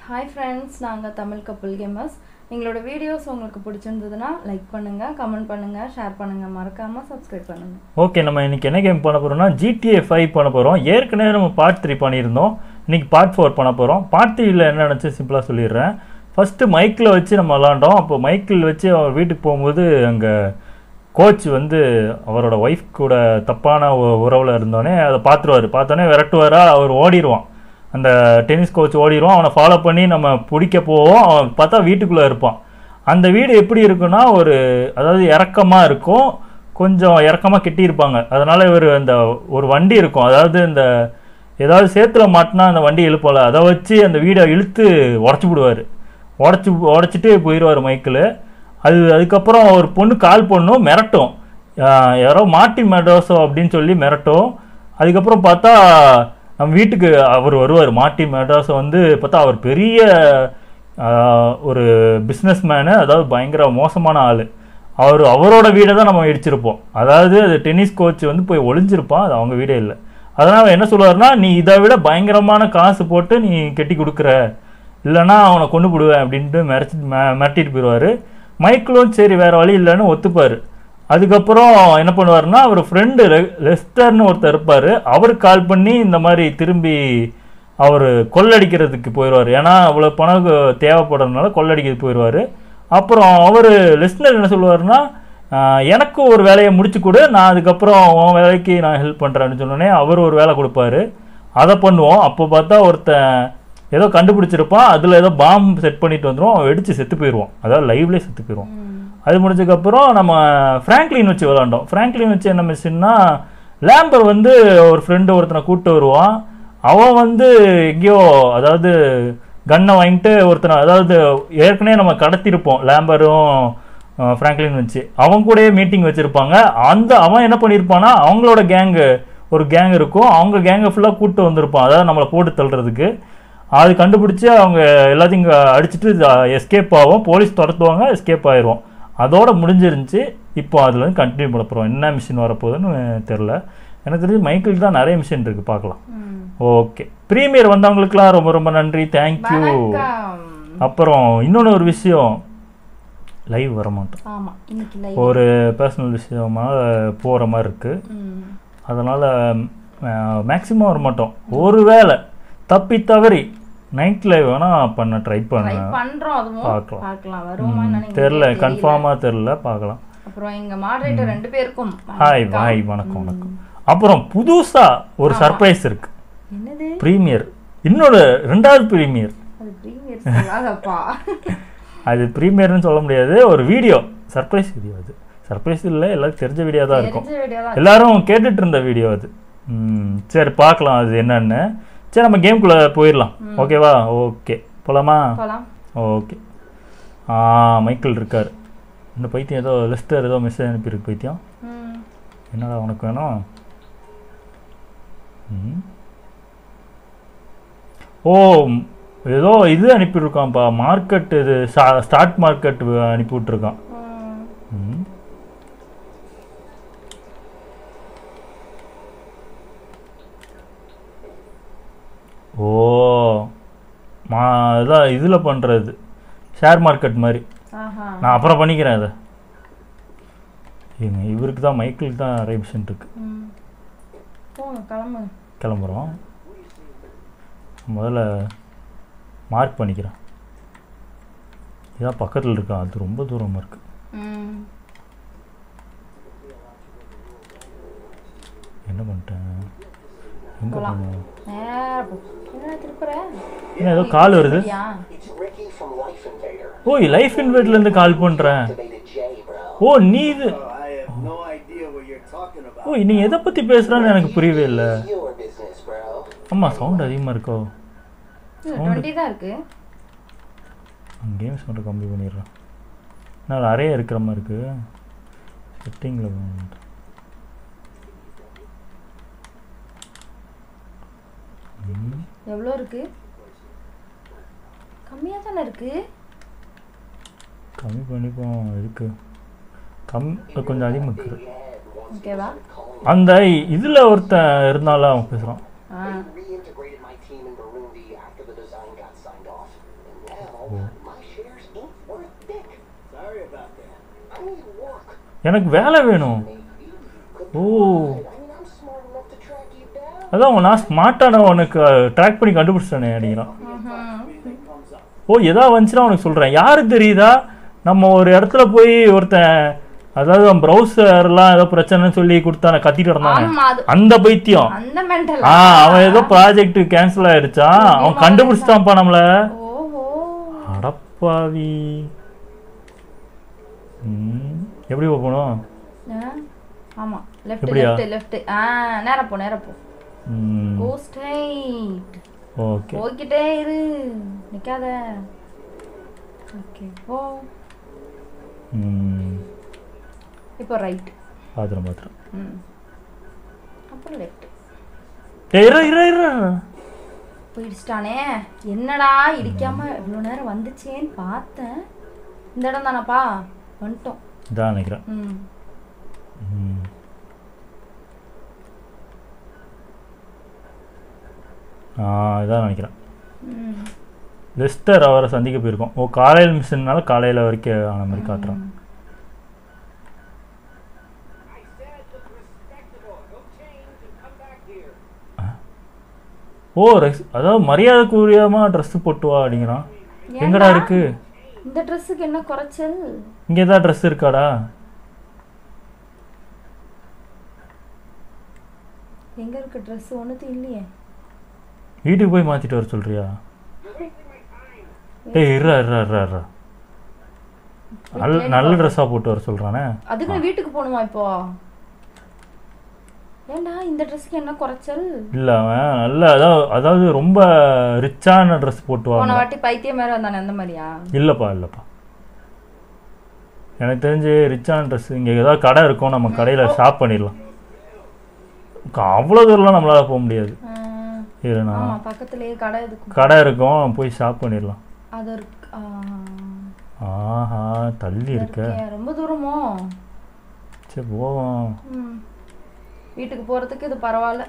Hi friends, நாங்கள் Tamil couple gamers. எங்களோட videos உங்களுக்கு பிடிச்சிருந்ததுன்னா லைக் பண்ணுங்க, கமெண்ட் பண்ணுங்க, ஷேர் பண்ணுங்க, மறக்காம சப்ஸ்கிரைப் பண்ணுங்க. ஓகே, நம்ம இன்னைக்கு என்ன கேம் பண்ண போறோம்னா GTA 5 பண்ண போறோம். ஏற்கனவே நம்ம பார்ட் 3 பண்ணியிருந்தோம். இன்னைக்கு பார்ட் 4 பண்ண போறோம். பார்ட் 3ல என்ன நடந்துச்சு சிம்பிளா சொல்லிடுறேன். ஃபர்ஸ்ட் மைக்கில் வச்சு நம்ம விளாண்டோம். அப்போ மைக்கில் வச்சு அவர் வீட்டுக்கு போகும்போது அங்கே கோச் வந்து அவரோட ஒய்ஃப் கூட தப்பான உறவில் இருந்தோடனே அதை பார்த்தோன்னே விரட்டுவாரா, அவர் ஓடிடுவான். அந்த டென்னிஸ் கோச் ஓடிடுவான். அவனை ஃபாலோ பண்ணி நம்ம பிடிக்க போவோம். அவன் பார்த்தா வீட்டுக்குள்ளே இருப்பான். அந்த வீடு எப்படி இருக்குன்னா அதாவது இறக்கமாக இருக்கும், கொஞ்சம் இறக்கமாக கெட்டியிருப்பாங்க. அதனால் இவர் அந்த ஒரு வண்டி இருக்கும், அதாவது இந்த ஏதாவது சேத்துல மாட்டினா அந்த வண்டி இழுப்போல, அதை வச்சு அந்த வீடை இழுத்து உடச்சி உடச்சிட்டு போயிடுவார் மைக்கில். அதுக்கப்புறம் ஒரு பொண்ணு கால் பண்ணும், மிரட்டும், யாரோ மார்ட்டின் மெடோசோ அப்படின்னு சொல்லி மிரட்டும். அதுக்கப்புறம் பார்த்தா நம்ம வீட்டுக்கு அவர் வருவார். மார்ட்டின் மெடோசோ வந்து பார்த்தா அவர் பெரிய ஒரு பிஸ்னஸ் மேனு, அதாவது பயங்கர மோசமான ஆள். அவரோட வீடை தான் நம்ம இடிச்சிருப்போம். அதாவது அது டென்னிஸ் கோச் வந்து போய் ஒளிஞ்சிருப்பான், அது அவங்க வீடே இல்லை. அதனால் என்ன சொல்லுவார்னா, நீ இதை விட பயங்கரமான காசு போட்டு நீ கெட்டி கொடுக்குற, இல்லைன்னா அவனை கொண்டு போடுவேன் அப்படின்ட்டு மிரட்டிட்டு போயிடுவார். மைக்கிளும் சரி வேறு வழி இல்லைன்னு ஒத்துப்பார். அதுக்கப்புறம் என்ன பண்ணுவார்னா, அவர் ஃப்ரெண்டு லெஸ்டர்னு ஒருத்தர் இருப்பார், அவருக்கு கால் பண்ணி இந்த மாதிரி திரும்பி அவர் கொள்ளடிக்கிறதுக்கு போயிடுவார். ஏன்னா அவ்வளோ பணம் தேவைப்படுறதுனால கொள்ளடிக்கிறதுக்கு போயிடுவார். அப்புறம் அவர் லெஸ்னர் என்ன சொல்லுவார்னா, எனக்கு ஒரு வேலையை முடிச்சு கொடு, நான் அதுக்கப்புறம் உன் வேலைக்கு நான் ஹெல்ப் பண்ணுறேன்னு சொன்னோடனே அவர் ஒரு வேலை கொடுப்பாரு, அதை பண்ணுவோம். அப்போ பார்த்தா ஒருத்தன் ஏதோ கண்டுபிடிச்சிருப்பான், அதில் ஏதோ பாம்பு செட் பண்ணிட்டு வந்துடும், அவன் வெடிச்சு செத்து போயிடுவான், அதாவது லைவ்லேயே செத்து போயிடுவான். அது முடிஞ்சதுக்கப்புறம் நம்ம ஃப்ராங்க்லின் வச்சு விளாண்டோம். ஃப்ராங்க்லின் வச்சு என்ன மிஷின்னா, லேம்பர் வந்து ஒரு ஃப்ரெண்டு ஒருத்தனை கூப்பிட்டு வருவான். அவன் வந்து எங்கேயோ அதாவது கன்னை வாங்கிட்டு ஒருத்தனை, அதாவது ஏற்கனவே நம்ம கடத்திருப்போம் லேம்பரும் ஃப்ராங்க்லின் வச்சு, அவன் கூடயே மீட்டிங் வச்சுருப்பாங்க. அவன் என்ன பண்ணியிருப்பான்னா, அவங்களோட ஒரு கேங் இருக்கும், அவங்க கேங்கை ஃபுல்லாக கூப்பிட்டு வந்திருப்பான், அதாவது நம்மளை போட்டு தள்ளுறதுக்கு. அது கண்டுபிடிச்சி அவங்க எல்லாத்தையும் இங்கே அடிச்சுட்டு எஸ்கேப் ஆகும், போலீஸ் துரத்துவாங்க, எஸ்கேப் ஆயிடுவோம். அதோட முடிஞ்சிருந்துச்சு. இப்போ அதில் வந்து கண்டினியூ பண்ண போகிறோம். என்ன மிஷின் வரப்போகுதுன்னு தெரில. எனக்கு தெரிஞ்சு மைக்கிள் தான் நிறைய மிஷின் இருக்குது, பார்க்கலாம். ஓகே, ப்ரீமியர் வந்தவங்களுக்குலாம் ரொம்ப ரொம்ப நன்றி, தேங்க்யூ. அப்புறம் இன்னொன்று ஒரு விஷயம், லைவ் வர மாட்டோம், ஒரு பர்சனல் விஷயமா போகிற மாதிரி இருக்குது. அதனால் மேக்ஸிமம் வர மாட்டோம். ஒரு வேளை தப்பி தவறி நைட் லைவ் வேணால் பண்ண ட்ரை பார்க்கலாம். தெரில, கன்ஃபார்மாக தெரில, பார்க்கலாம். அப்புறம் எங்க மாடரேட்டர் ரெண்டு பேருக்கும் ஹாய் வணக்கம். அப்புறம் புதுசாக ஒரு சர்ப்ரைஸ் இருக்கு, ப்ரீமியர், இன்னொரு ரெண்டாவது ப்ரீமியர். அது ப்ரீமியர்னு சொல்ல முடியாது, ஒரு வீடியோ, சர்ப்ரைஸ் வீடியோ. அது சர்ப்ரைஸ் இல்லை, எல்லாருக்கும் தெரிஞ்ச வீடியோ தான் இருக்கும், எல்லாரும் கேட்டுட்டு இருந்த வீடியோ அது. சரி, பார்க்கலாம் அது என்னன்னு. சரி, நம்ம கேம்குள்ளே போயிடலாம். ஓகேவா? ஓகே, போகலாமா? ஓகே. மைக்கிள் இருக்கார். இந்த பைத்தியம் ஏதோ லெஸ்டர் ஏதோ மெசேஜ் அனுப்பியிருக்கு. பைத்தியம் என்னடா உனக்கு வேணும்? ஓ, ஏதோ இது அனுப்பியிருக்கான்ப்பா, மார்க்கெட், இது ஸ்டார்ட் மார்க்கெட் அனுப்பி விட்ருக்கான். ஓ, அதான் இதில் பண்ணுறது, ஷேர் மார்க்கெட் மாதிரி. நான் அப்புறம் பண்ணிக்கிறேன் அதை. இவருக்கு தான், மைக்கிளுக்கு தான் நிறைய மிஷின் இருக்கு. கிளம்புறோம். முதல்ல மார்க் பண்ணிக்கிறேன். இதான் பக்கத்தில் இருக்கா, அது ரொம்ப தூரமாக இருக்கு. என்ன பண்ணிட்டேன், எங்கே போகணும்? என்ன ஏதோ கால் வருது? ஓ, லைஃப் இன்வைட்லேருந்து கால் பண்ணுறேன். ஓ, நீ இது, ஓ, நீ எதை பற்றி பேசுகிறான்னு எனக்கு புரியவே இல்லை. ஆமாம், சவுண்ட் அதிகமாக இருக்கோ? கேம்ஸ் மட்டும் கம்மி பண்ணிடுறேன். நான் நிறைய இருக்கிற மாதிரி இருக்குது. செட்டிங்கில் எவ்வளோ இருக்கு? கம்மியாக தானே இருக்கு. கம்மி பண்ணிப்போம். இருக்கு கொஞ்சம் அதிகமாக இருக்குது. ஓகேவா? அந்த இதில் ஒருத்தன் இருந்தாலும் அவன் பேசுகிறான். எனக்கு வேலை வேணும். ஓ அதான் நான் ஸ்மார்ட்டான உனக்கு ட்ராக் பண்ணி கண்டுபிடிச்சிட்டானே அப்படிங்கிறான். ஓ எதா வந்துச்சுன்னா உனக்கு சொல்கிறேன். யாரு தெரியுதா, நம்ம ஒரு இடத்துல போய் ஒருத்தன், அதாவது அவன் ப்ரௌசர்லாம் ஏதோ பிரச்சனைன்னு சொல்லி கொடுத்தான கத்திட்டு இருந்தானே, அந்த பைத்தியம். அவன் ஏதோ ப்ராஜெக்ட் கேன்சல் ஆயிடுச்சான், அவன் கண்டுபிடிச்சிட்டான்ப்பா நம்மள. அடப்பாவி. எப்படி போகணும்? ஆமா லெஃப்ட் லெஃப்ட் லெஃப்ட். நேரா போ நேரா போ. கோ ஸ்ட்ரைட். ஓகே போய்க்கிட்டே இரு, நிக்காத. ஓகே போ. இப்போ ரைட். பாத்ரூம் அப்புறம் லெஃப்ட். போயிடுச்சிட்டானே. என்னடா இடிக்காம இவ்வளோ நேரம் வந்துச்சேன்னு பார்த்தேன். இந்த இடம் தானப்பா, வந்துட்டோம். இதான் நினைக்கிறேன். இதான் நினைக்கிறேன். லெஸ்டர் அவரை சந்திக்க போயிருக்கோம். ஓ காலையில் மிஷின்னால காலையில் வரைக்கும் ஆன மாதிரி காட்டுறான். ஓ அதாவது மரியாதைக்குரியமா ட்ரெஸ் போட்டு வா அப்படிங்கிறான். எங்கடா இருக்கு இந்த ட்ரெஸ்ஸுக்கு? என்ன குறைச்சல்? இங்கே ஏதாவது ட்ரெஸ் இருக்காடா? எங்க இருக்கு ட்ரெஸ்? ஒண்ணுது இல்லையே. வீட்டுக்கு போய் மாத்திட்டு வர சொல்றியா? டேய் இருடா இருடா இருடா இருடா, நல்ல ட்ரெஸ்ஸா போட்டு வர சொல்றானே. அதுக்கு நான் வீட்டுக்கு போகணுமா இப்போ? ஏண்டா இந்த ட்ரெஸ்க்கு என்ன குறைச்சல்? இல்ல அவன் நல்ல அதாவது ரொம்ப ரிச்சான ட்ரெஸ் போட்டு வா. போன வாட்டி பைத்தியம் மாதிரி வந்தானே அந்த மாதிரியா? இல்லப்பா இல்லப்பா, எனக்கு தெரிஞ்சு ரிச்சான ட்ரெஸ் இங்கே ஏதாவது கடை இருக்கும், நம்ம கடையில் ஷாப் பண்ணிடலாம். அவ்வளோ தூரம்லாம் நம்மளால போக முடியாது. பக்கத்துலயே கடை இருக்கும், போய் ஷாப் பண்ணிடலாம். அது ஆஹா தள்ளி இருக்க, ரொம்ப தூரமோ? சரி போவோம். வீட்டுக்கு போறதுக்கு இது பரவாயில்ல.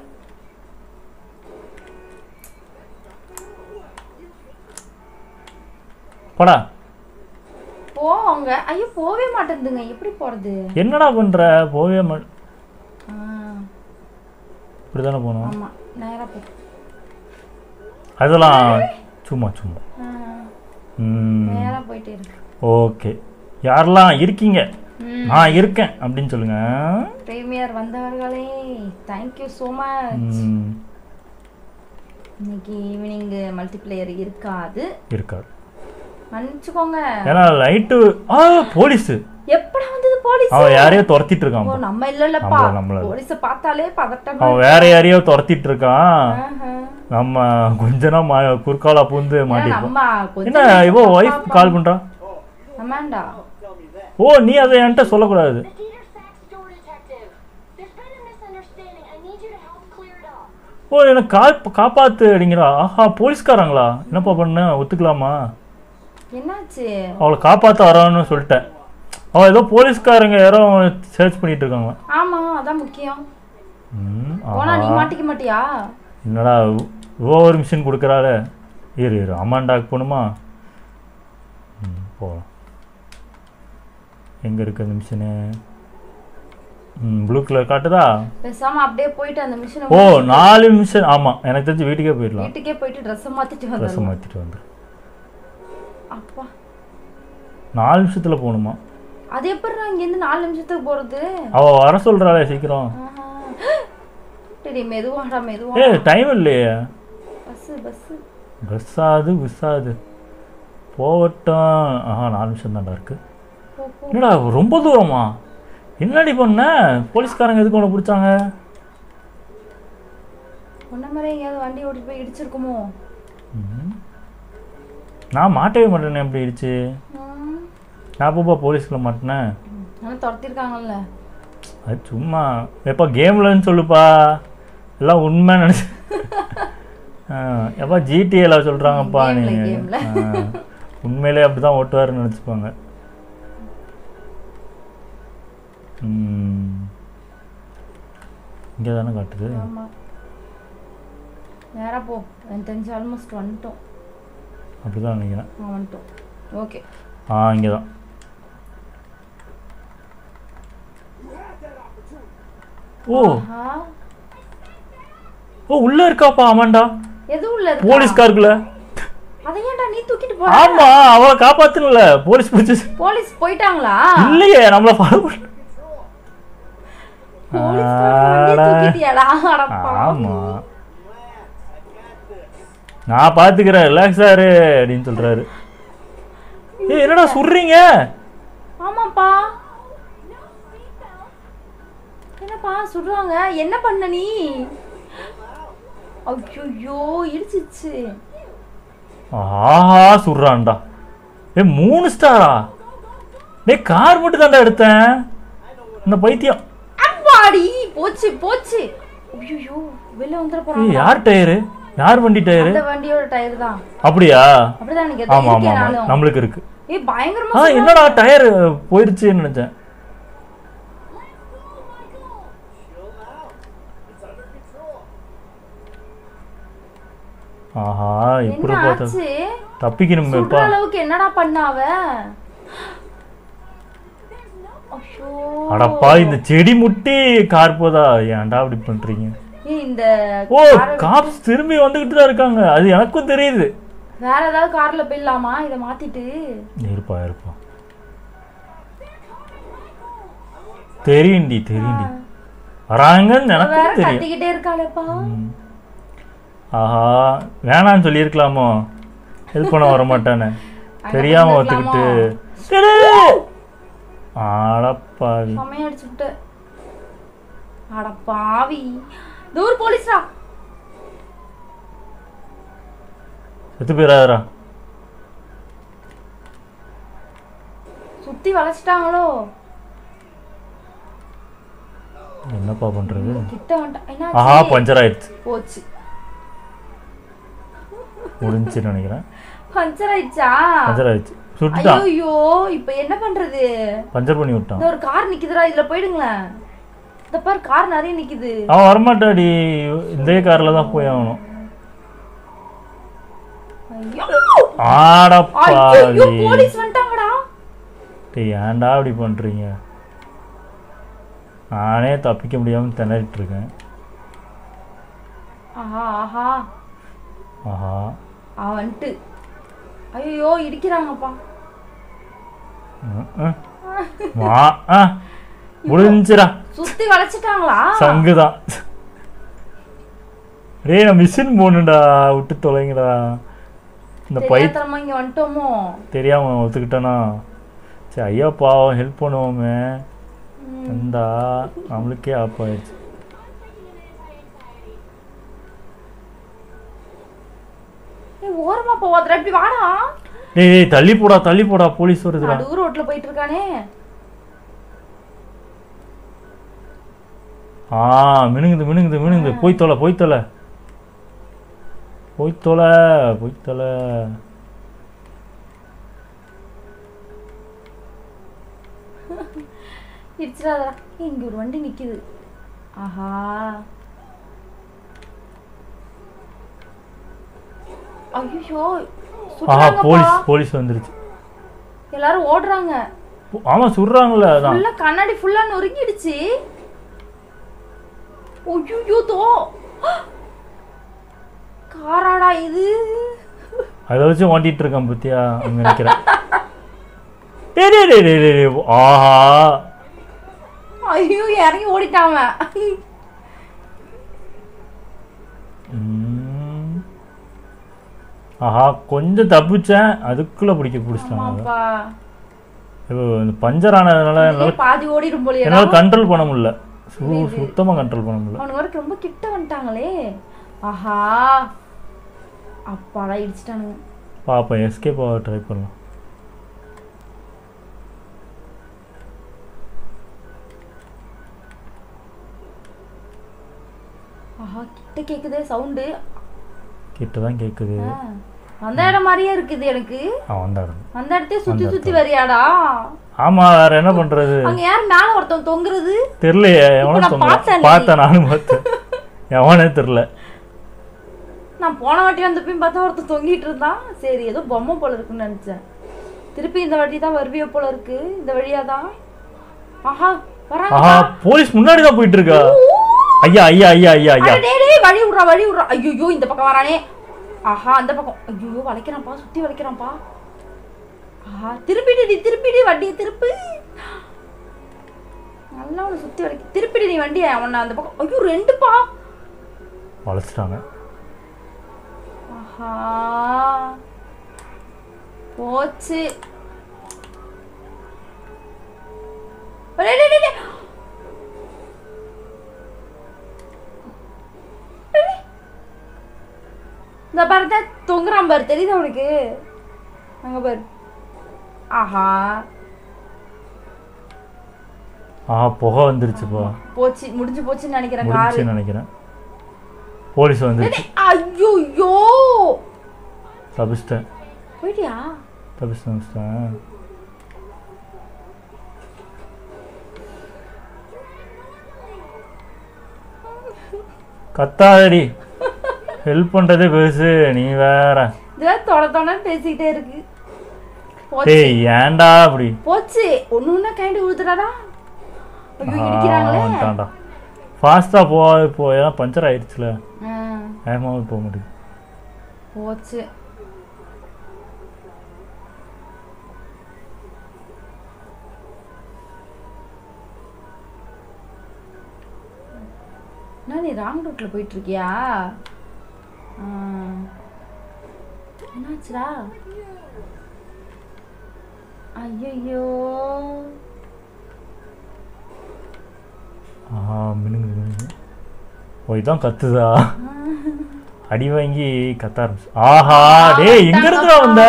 போடா போங்க. ஐயோ போவே மாட்டேங்குதுங்க, எப்படி போறது? என்னடா பண்ற? போவே இப்படிதானே போகணும். ஆமா நேரா போ. அதெல்லாம் சும்மா சும்மா நேரா போயிட்டே இருக்கு. ஓகே யாரெல்லாம் இருக்கீங்க? நான் இருக்கேன் அப்படின்னு சொல்லுங்க. பிரீமியர் வந்தவர்களே thank you so much. இன்னைக்கு ஈவினிங் மல்டிப்ளேயர் இருக்காது. மன்னிச்சுக்கோங்க. ஏன்னா லைட் போலீஸ் எப்படா வந்தது? போலீஸ் அவன் யாரையோ துரத்திட்டு இருக்கான். ஓ நம்ம இல்லலப்பா, போலீஸ் பார்த்தாலே பதட்டமா. அவன் வேற யாரையோ துரத்திட்டு இருக்கான். நம்ம கொஞ்ச நாள் குறுக்கால பூந்து மாட்டிப்போம். என்ன இவோ வைஃப் கால் பண்றா? அமாண்டா. ஓ நீ அதை என்கிட்ட சொல்லக்கூடாது. ஓ எனக்கு காப்பாத்து அப்படிங்கிறா. ஆஹா போலீஸ்காரங்களா? என்னப்பா பண்ண? ஒத்துக்கலாமா? என்னாச்சு? அவளை காப்பாற்ற வரான்னு சொல்லிட்டேன். அவள் ஏதோ போலீஸ்காரங்க யாரோ சர்ச் பண்ணிட்டு இருக்காங்க. ஆமா அதான் முக்கியம். போனா நீ மாட்டிக்க மாட்டியா? என்னடா ஓவர் மிஷின் கொடுக்குறாள. இரு அம்மாண்டாக்கு போகணுமா? போகலாம். எங்கே இருக்கு அந்த மிஷினு? Blue colour காட்டுதா? பேசாம அப்படியே போயிட்டு அந்த மிஷினை. ஓ 4 நிமிஷம். ஆமாம் எனக்கு தெரிஞ்சு வீட்டுக்கே போயிடலாம். வீட்டுக்கே போயிட்டு ட்ரெஸ்ஸை மாற்றிட்டு வந்து அப்பா 4 நிமிஷத்துல போகணுமா? அது எப்படி இங்கேருந்து 4 நிமிஷத்துக்கு போகிறது? அவள் வர சொல்கிறாளே சீக்கிரம். சரி மெதுவாடா மெதுவா. டைம் இல்லையே. பஸ்ஸாது போகட்டும். 4 நிமிஷம் தான்டா இருக்கு. என்னடா ரொம்ப தூரமா? என்னடி பண்ண? போலீஸ்காரங்க எதுக்கு உன்னை பிடிச்சாங்க? ஒன்ன மாதிரி எங்கேயாவது வண்டி ஓட்டி போய் இடிச்சிருக்குமோ? நான் மாட்டவே மாட்டேனே. எப்படி இடிச்சு? நான் போப்பா போலீஸ்ல மாட்டினேன். துரத்திருக்காங்கல்ல. அது சும்மா எப்பா கேம்லன்னு சொல்லுப்பா, எல்லாம் உண்மை நினச்சி. எப்பா ஜிடிஏல சொல்கிறாங்கப்பா. நீங்கள் உண்மையிலே அப்படி தான் ஓட்டுவாருன்னு நினச்சிப்பாங்க. இங்கே தானே காட்டுது. நேராக போ. எனக்கு தெரிஞ்சு ஆல்மோஸ்ட் வந்துட்டோம். அப்படி தான் நினைக்கிறேன். வந்துட்டோம். ஓகே இங்கே தான். ஓ ஆஹா. ஓ உள்ள இருக்காப்பா ஆமாண்டா எது உள்ள இருக்கு? போலீஸ் காருக்குள்ள. அதை ஏன்டா நீ தூக்கிட்டு போற? ஆமா அவளை காப்பாத்தணும்ல போலீஸ் பிடிச்சு. போலீஸ் போயிட்டாங்களா? இல்லையே நம்மள ஃபாலோ பண்ண. போலீஸ் வண்டியை தூக்கிட்டியாடா? அட பாவி. ஆமா நான் பாத்துக்கிறேன் ரிலாக்ஸா இரு அப்படின்னு சொல்றாரு. ஏய் என்னடா சுடுறீங்க? ஆமாப்பா. என்னப்பா சுடுறாங்க? என்ன பண்ண நீ? ஐயோ இடிச்சிச்சு. ஆஹா சுடுறான்டா. ஏ 3 ஸ்டாரா? டேய் கார் மட்டும் தான்டா எடுத்தேன். இந்த பைத்தியம். அப்பாடி போச்சு போச்சு. ஐயோ வெளிய வந்துற ஏய் போறாங்க. யார் டயர்? யார் வண்டி டயர்? அந்த வண்டியோட டயர் தான். அப்படியா? அப்படிதான் நீங்க ஆமா ஆமா இருக்கேன் ஆமா நானும். நம்மளுக்கு இருக்கு. ஏய் பயங்கரமா என்னடா டயர் போயிடுச்சுன்னு நினைச்சேன். ஆஹா இப்படி போட்ட என்னாச்சு? தப்பிக்கணுமேப்பா. சுடுற அளவுக்கு என்னடா பண்ண அவ? ஐயோ அடப்பா இந்த செடி முட்டி கார் போதா? ஏன்டா அப்படி பண்றீங்க? ஏய் இந்த ஓ காப்ஸ் திரும்பி வந்துகிட்டு தான் இருக்காங்க. அது எனக்கும் தெரியுது. வேற ஏதாவது கார்ல போயிடலாமா இத மாத்திட்டு? இருப்பா இருப்பா தெரியுண்டி தெரியுண்டி வராங்கன்னு வேற எனக்கும் தெரியும். கத்திக்கிட்டே இருக்காளேப்பா. ஆஹா வேணான்னு சொல்லியிருக்கலாமோ ஹெல்ப் பண்ண வர மாட்டானே தெரியாம ஒத்துக்கிட்டு. ஆடப்பாவி சமைய அடிச்சுட்டு. அடப்பாவி தூர் போலீஸ்டா. செத்து போயிடாதரா. சுத்தி வளைச்சிட்டாங்களோ? என்னப்பா பண்றது? கிட்ட வந்துட்டா. ஆஹா என்னாச்சு? பஞ்சர் ஆயிடுச்சு. போச்சு. முடிஞ்சுன்னு நினைக்கிறேன். பஞ்சர் ஆயிடுச்சா? பஞ்சர் ஆயிடுச்சு. சுட்டுட்டான். ஐயோ இப்போ என்ன பண்றது? பஞ்சர் பண்ணி விட்டான். இந்த ஒரு கார் நிக்குதுடா இதுல போய்டுங்களேன். இந்த பாரு கார் நிறைய நிக்குது. அவன் வரமாட்டாடி. இந்த கார்ல தான் போய் ஆகணும். ஐயோ போலீஸ் வந்துட்டாங்கடா. டேய் ஏன்டா அப்படி பண்றீங்க? நானே தப்பிக்க முடியாம திணறிட்டு இருக்கேன். ஆஹா ஆஹா ஆஹா அவன்ட்டு. ஐயோ இடிக்கிறாங்கப்பா. முடிஞ்சிரா. சுத்தி வளைச்சிட்டாங்களா? சங்குதான். டேய் நான் மிஷின் போனுடா விட்டு தொலைங்கடா. இந்த பைத்தியமா இங்க வந்துட்டோமோ? தெரியாம ஒத்துக்கிட்டானா? சரி ஐயா பாவம் ஹெல்ப் பண்ணுவோமே. வந்தா நம்மளுக்கே ஆப் ஆயிடுச்சு. ஓரமா போவாதடா இப்படி வாடா. டேய் தள்ளி போடா போலீஸ் வருதுடா. நடு ரோட்ல போயிட்டு இருக்கானே. மினுங்குது போய் தொலை. இடிச்சிடாதடா. இங்க ஒரு வண்டி நிக்குது. ஆஹா ஐயோ ஆஹா போலீஸ் வந்துருச்சு. எல்லாரும் ஓடுறாங்க. ஆமா சுடுறாங்கல அதான். ஃபுல்லா கண்ணாடி ஃபுல்லா நொறுங்கிடுச்சு. ஐயோ தோ காராடா இது. அத வச்சு ஓட்டிட்டு இருக்கான் பத்தியா அங்க நிக்கிறேன். டேய் ஆஹா ஐயோ இறங்கி ஓடிட்டாங்க. ஆஹா கொஞ்சம் தப்பிச்சேன் அதுக்குள்ள பிடிச்சிட்டாங்க. இந்த பஞ்சர் ஆனதுனால பாதி ஓடிடும் போல. என்னால கண்ட்ரோல் பண்ண முடியல. சுத்தமா கண்ட்ரோல் பண்ண முடியல. அவனுக்கு வரைக்கும் ரொம்ப கிட்ட வந்துட்டாங்களே. ஆஹா அப்பாடா இடிச்சிட்டானுங்க. பாப்பா எஸ்கேப் ஆக ட்ரை பண்ணலாம். ஆஹா கிட்ட கேக்குதே சவுண்ட். கிட்ட தான் கேக்குது. அந்த இடம் மாதிரியே இருக்குது எனக்கு. அந்த இடத்தையே சுத்தி வரியாடா? ஆமா வேற என்ன பண்றது? அங்க யார் மேல ஒருத்தன் தொங்குறது தெரியலையே. பார்த்தேன் நானும் பார்த்தேன். எவனே தெரியல. நான் போன வாட்டி வந்தப்பையும் பார்த்தா ஒருத்தன் தொங்கிட்டு இருந்தான். சரி ஏதோ பொம்மை போல இருக்குன்னு நினைச்சேன். திருப்பி இந்த வாட்டி தான் வருவிய போல இருக்கு. இந்த வழியா தான். ஆஹா வராங்க. போலீஸ் முன்னாடி தான் போயிட்டு இருக்கா. ஐயா ஐயா ஐயா ஐயா ஐயா டேய் வழி விடுறா ஐயோ இந்த பக்கம் வரானே ஆஹா அந்த பக்கம் ஐயோ வளைக்கறான்ப்பா சுத்தி வளைக்கறான்ப்பா ஆஹா திருப்பிடி வண்டியை திருப்பு நல்லா உன சுத்தி வளைக்க திருப்பிடி நீ வண்டியை அவன அந்த பக்கம் ஐயோ ரெண்டுப்பா வளைச்சிட்டாங்க ஆஹா போச்சு இந்த பாரு தொங்குறான் பாரு தெரியுதா உனக்கு அங்க பாரு ஆஹா புகை வந்துருச்சுப்பா போச்சு முடிஞ்சு போச்சுன்னு நினைக்கிறேன் கார் நினைக்கிறேன் போலீஸ் வந்துருச்சு ஐயோ தப்பிச்சிட்டேன் போயிட்டியா தப்பிச்சிட்டேன் கத்தாதடி ஹெல்ப் பண்றதே பெருசு நீ வேற தொட பேசிக்கிட்டே இருக்கு ஏய் ஏன்டா அப்படி போச்சு ஒண்ணுன்னா கைண்டு ஊத்துறாடா ஐயோ இடிக்குறாங்களே ஃபாஸ்டா போயா பஞ்சர் ஆயிடுச்சுல வேகமாவே போக முடியும் போச்சு நீ ராங் ரூட்ல போயிட்டு இருக்கியா என்னாச்சுடா ஐயோ மினுங்கு போய் தான் கத்துதா அடி வாங்கி கத்த ஆரம்பிச்சு ஆஹா டேய் எங்க இருந்துடா வந்த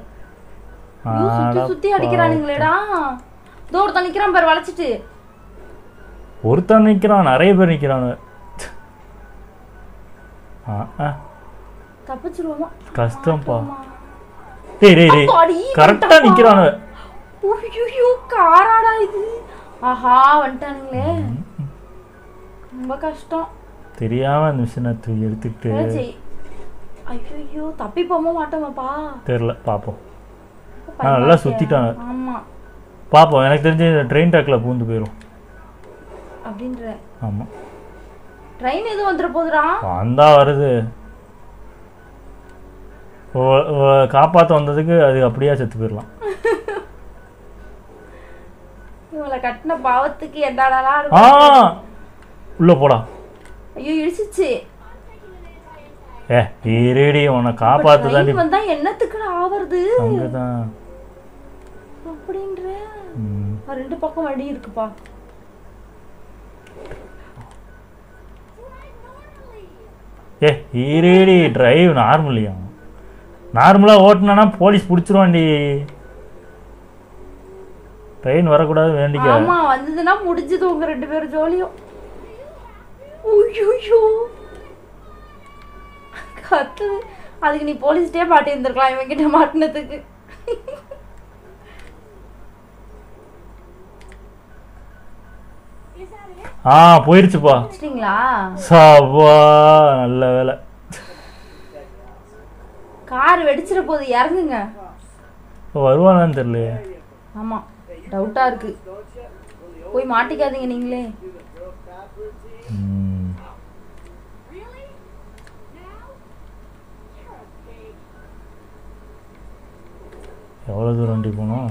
சுத்தி அடிக்கிறானுங்களேடா தூரத்துல நிக்கிறான் பாரு வளைச்சிட்டு ஒருத்தன் நிக்கிறான் நிறைய பேர் நிக்கிறானு தப்பிச்சிருவோமா கஷ்டம்பா டேய் கரெக்டா நிக்கிறானு ஐயோ காராடா இது ஆஹா வந்துட்டானுங்களே ரொம்ப கஷ்டம் தெரியாம அந்த மிஷினை எடுத்துக்கிட்டு ஐயோ தப்பி போக மாட்டோமாப்பா தெரியல பாப்போம் நல்லா சுத்திட்டாங்க ஆமா பாப்போம் எனக்கு தெரிஞ்சு ட்ரெயின் ட்ராக்ல பூந்து போயிடும் அப்படின்ற ஆமா ட்ரெயின் எதுவும் வந்துட போகுதுடா வந்தா வருது காப்பாற்ற வந்ததுக்கு அது அப்படியே செத்து போயிடலாம் இவளை கட்டின பாவத்துக்கு என்னடா உள்ள போடா ஐயோ இடிச்சிச்சு ஈரேடி உன்னை காப்பாத்துதாண்டி வந்தா என்னத்துக்குடா ஆவறது அங்கதான் அப்படின்ற ரெண்டு பக்கம் வழி இருக்குப்பா ஈரேடி டிரைவ் நார்மலியா நார்மலா ஓட்டுனா போலீஸ் பிடிச்சிருவாண்டி ட்ரெயின் வரக்கூடாது வேண்டிக்க ஆமா வந்ததுன்னா முடிஞ்சது உங்க ரெண்டு பேரும் ஜோலியும் ஐயோ கத்து அதுக்கு நீ போலீஸ்டே மாட்டி இருந்திருக்கலாம் இவங்க கிட்ட மாட்டினதுக்கு போயிருச்சுப்பா சாவா நல்ல வேலை கார் வெடிச்சிட போது இறங்குங்க வருவானான்னு தெரியலையே ஆமா டவுட்டா இருக்கு போய் மாட்டிக்காதீங்க நீங்களே எவ்வளவு தூரம் வண்டி போனோம்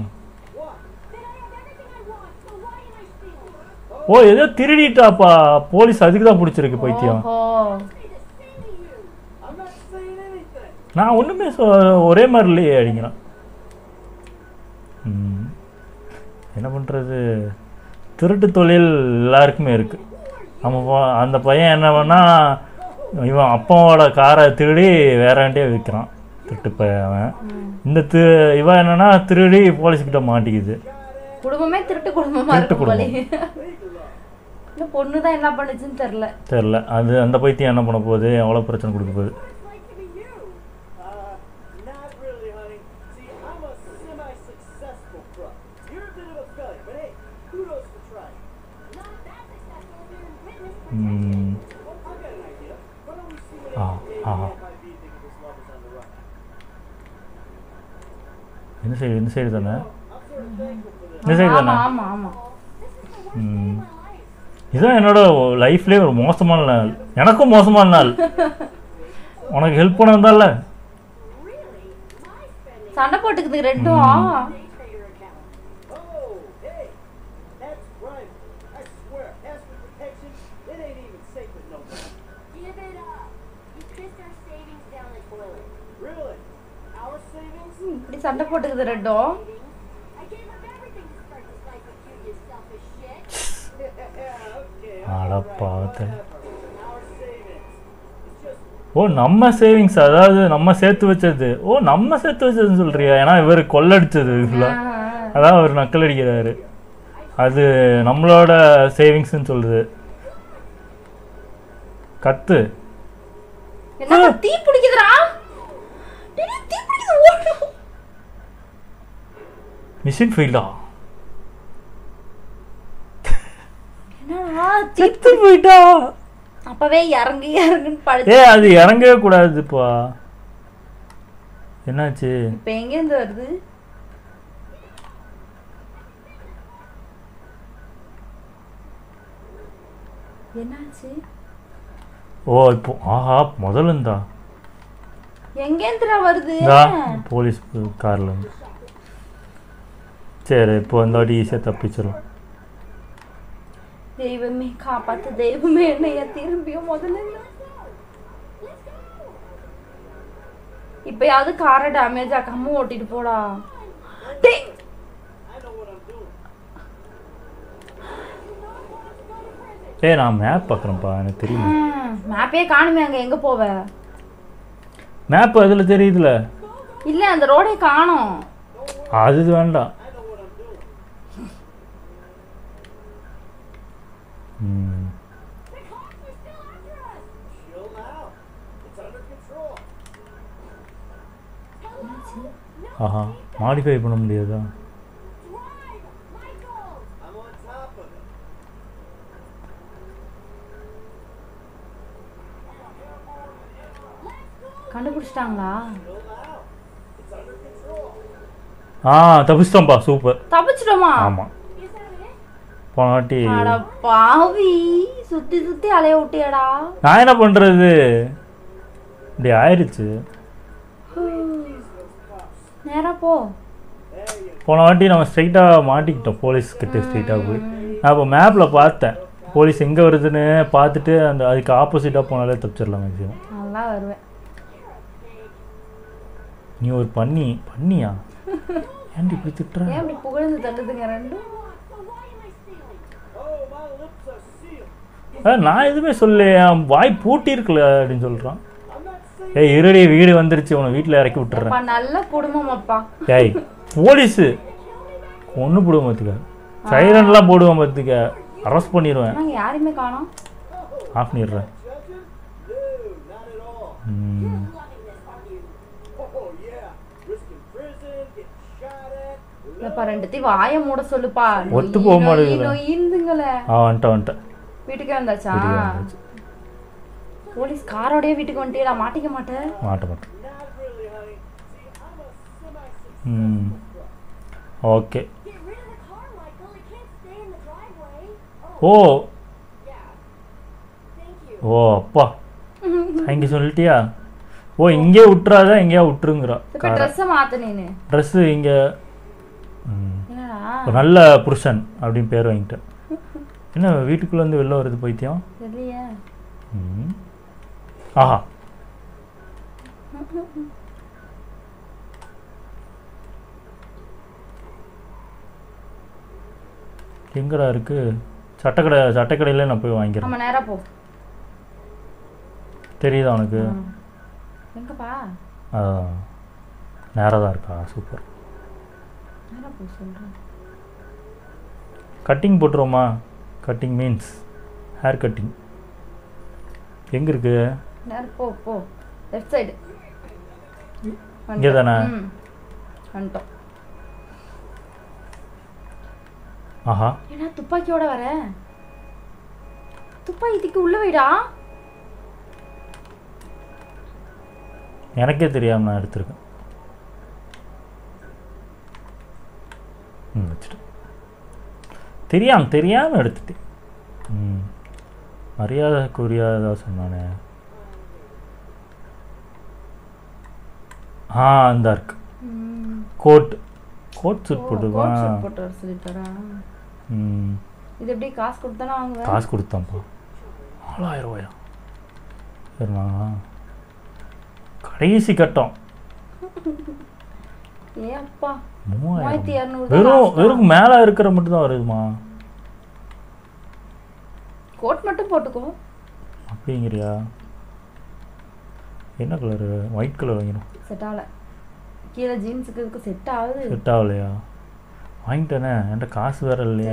ஏதோ திருடிட்டாப்பா போலீஸ் அதுக்கு தான் பிடிச்சிருக்கு பைத்தியம் நான் ஒண்ணுமே ஒரே மாதிரி இல்லையே அடிக்கிறான் என்ன பண்றது திருட்டு தொழில் எல்லாருக்குமே இருக்கு அந்த பையன் என்ன பண்ணா இவன் அப்பாவோட காரை திருடி வேறாண்டே விற்கிறான் திருட்டு பையன் இந்த இவன் என்னன்னா திருடி போலீஸ்கிட்ட மாட்டிக்குது குடும்பமே திருட்டு குடும்பமா இருக்கு இந்த பொண்ணு தான் என்ன பண்ணுச்சுன்னு தெரியல அது அந்த பைத்தியம் என்ன பண்ண போகுது எவ்வளவு பிரச்சனை கொடுக்க போகுது இந்த சைடு தானே இந்த சைடு தானே இதுதான் என்னோட லைஃப்லேயே ஒரு மோசமான நாள். எனக்கும் மோசமான நாள். உனக்கு ஹெல்ப் பண்ண வந்தால சண்டை போட்டுக்குது ரெண்டும். இப்படி சண்டை போட்டுக்குது ரெண்டும். ஓ நம்ம சேவிங்ஸ், அதாவது நம்ம சேர்த்து வச்சது. ஓ நம்ம சேர்த்து வச்சதுன்னு சொல்றியா? ஏன்னா இவர் கொள்ளடிச்சது இதுல, அதான் அவர் நக்கல் அடிக்கிறாரு. அது நம்மளோட சேவிங்ஸ்ன்னு சொல்லுது. கத்து என்ன தீ பிடிக்குதுடா? தீ பிடிக்குது. மிஷின் ஃபெயிலா? என்னடா செத்து போயிட்டா? அப்பவே இறங்குன்னு படுத்து. ஏ அது இறங்கவே கூடாதுப்பா. என்னாச்சு? இப்ப எங்க இருந்து வருது? என்னாச்சு? ஓ இப்போ ஆஹா முதல்ல இருந்தா எங்க இருந்துடா வருது? போலீஸ் கார்ல இருந்து. சரி இப்போ இந்த வாட்டி ஈஸியா தப்பிச்சிடலாம். தெய்வமே காப்பாத்து, தெய்வமே என்னைய திரும்பியும் முதல்ல. இப்பயாவது காரை டேமேஜ் ஆக்காம ஓட்டிட்டு போடா. நான் மேப் பார்க்குறேன்ப்பா, எனக்கு தெரியும். மேப்பே காணுமே, அங்க எங்க போவ? மேப் அதுல தெரியுதுல. இல்ல அந்த ரோடே காணோம். அது வேண்டாம். ஆஹா மாடிஃபை பண்ண முடியாதா? கண்டுபிடிச்சிட்டாங்களா? தப்பிச்சிட்டோம்பா. சூப்பர், தப்பிச்சிட்டோமா? ஆமா. போன வாட்டி அட பாவி, சுத்தி சுத்தி அலைய விட்டியடா. நான் என்ன பண்றது? இப்படி ஆயிடுச்சு. நேரா போ. போன வாட்டி நம்ம ஸ்ட்ரைட்டா மாட்டிக்கிட்டோம் போலீஸ் கிட்ட. ஸ்ட்ரைட்டா போய் நான் இப்போ மேப்ல பார்த்தேன் போலீஸ் எங்க வருதுன்னு பார்த்துட்டு அந்த அதுக்கு ஆப்போசிட்டா போனாலே தப்பிச்சிடலாம் மேக்ஸிமம். நல்லா வருவேன். நீ ஒரு பண்ணியா? ஏன்டி இப்படி திட்டுற? ஏன் இப்படி புகழ்ந்து தள்ளுதுங்க ரெண்டும்? நான் எதுவுமே சொல்ல, வாய் பூட்டி இருக்குல்ல அப்படின்னு சொல்றான். ஏய் இருடி, வீடு வந்துருச்சு, உன வீட்டில் இறக்கி விட்டுறேன். நல்ல குடும்பம் அப்பா. ஏய் போலீஸு ஒன்று போடுவோம் பார்த்துக்க, சைரன்லாம் போடுவோம் பார்த்துக்க, அரெஸ்ட் பண்ணிடுவேன். யாருமே காணோம். ஆஃப் பண்ணிடுறேன். ரெண்டுத்தையும் வாய மூட சொல்லுப்பா. ஒத்து போக மாட்டேங்குது. வந்துட்டேன். வீட்டுக்கே வந்தாச்சா? போலீஸ் காரோடய வீட்டுக்கு வந்துட்டே. மாட்டிக்க மாட்டேன். மாட்டேன். ஓகே. ஓ ஓ அப்பா தேங்க்யூ சொல்லிட்டியா? ஓ இங்கே விட்டுறாத, எங்கேயா விட்டுருங்கிறா. ட்ரெஸ்ஸு இங்கே ஒரு நல்ல புருஷன் அப்படின்னு பேர் வாங்கிட்டேன். என்ன வீட்டுக்குள்ள இருந்து வெளில வருது பைத்தியம்? ஆஹா எங்கடா இருக்கு? சட்டைக்கடையில நான் போய் வாங்கிக்கிறேன். நேரா போ. தெரியுதா உனக்கு? எங்கப்பா? நேரா தான் இருக்கா? சூப்பர். நேரா போ சொல்றேன். கட்டிங் போட்டுருவோமா? Cutting means hair cutting. எங்க இருக்கு? நேரா போ போ. Left side. இங்கே தானே? வந்துட்டோம். ஆஹா என்ன துப்பாக்கியோட வர? துப்பாக்கி தூக்கி உள்ள வைடா. எனக்கே தெரியாம நான் எடுத்திருக்கேன். வச்சுட்டு தெரியாம எடுத்துட்டேன். மரியாதைக்குரியதா சொன்னானே. இந்த இருக்கு கோட் சூட் போட்டுவான். போட்டு வர சொல்லிட்டாரா? ம் இது எப்படி காசு கொடுத்தானே வாங்குவேன்? காசு கொடுத்தான்ப்பா. 4000 ரூபாயா? சரிண்ணா கடைசி கட்டம். ஏ அப்பா 3200. வெறும் மேலே இருக்கிற மட்டும் தான் வருதுமா. கோட் மட்டும் போட்டுக்கோ. அப்படிங்கிறியா? என்ன கலரு? ஒயிட் கலர் வாங்கிடும். செட் ஆகல. கீழே ஜீன்ஸுக்கு இதுக்கு செட் ஆகுது. செட் ஆகலையா? வாங்கிட்டேனே, என்கிட்ட காசு வேற இல்லையா?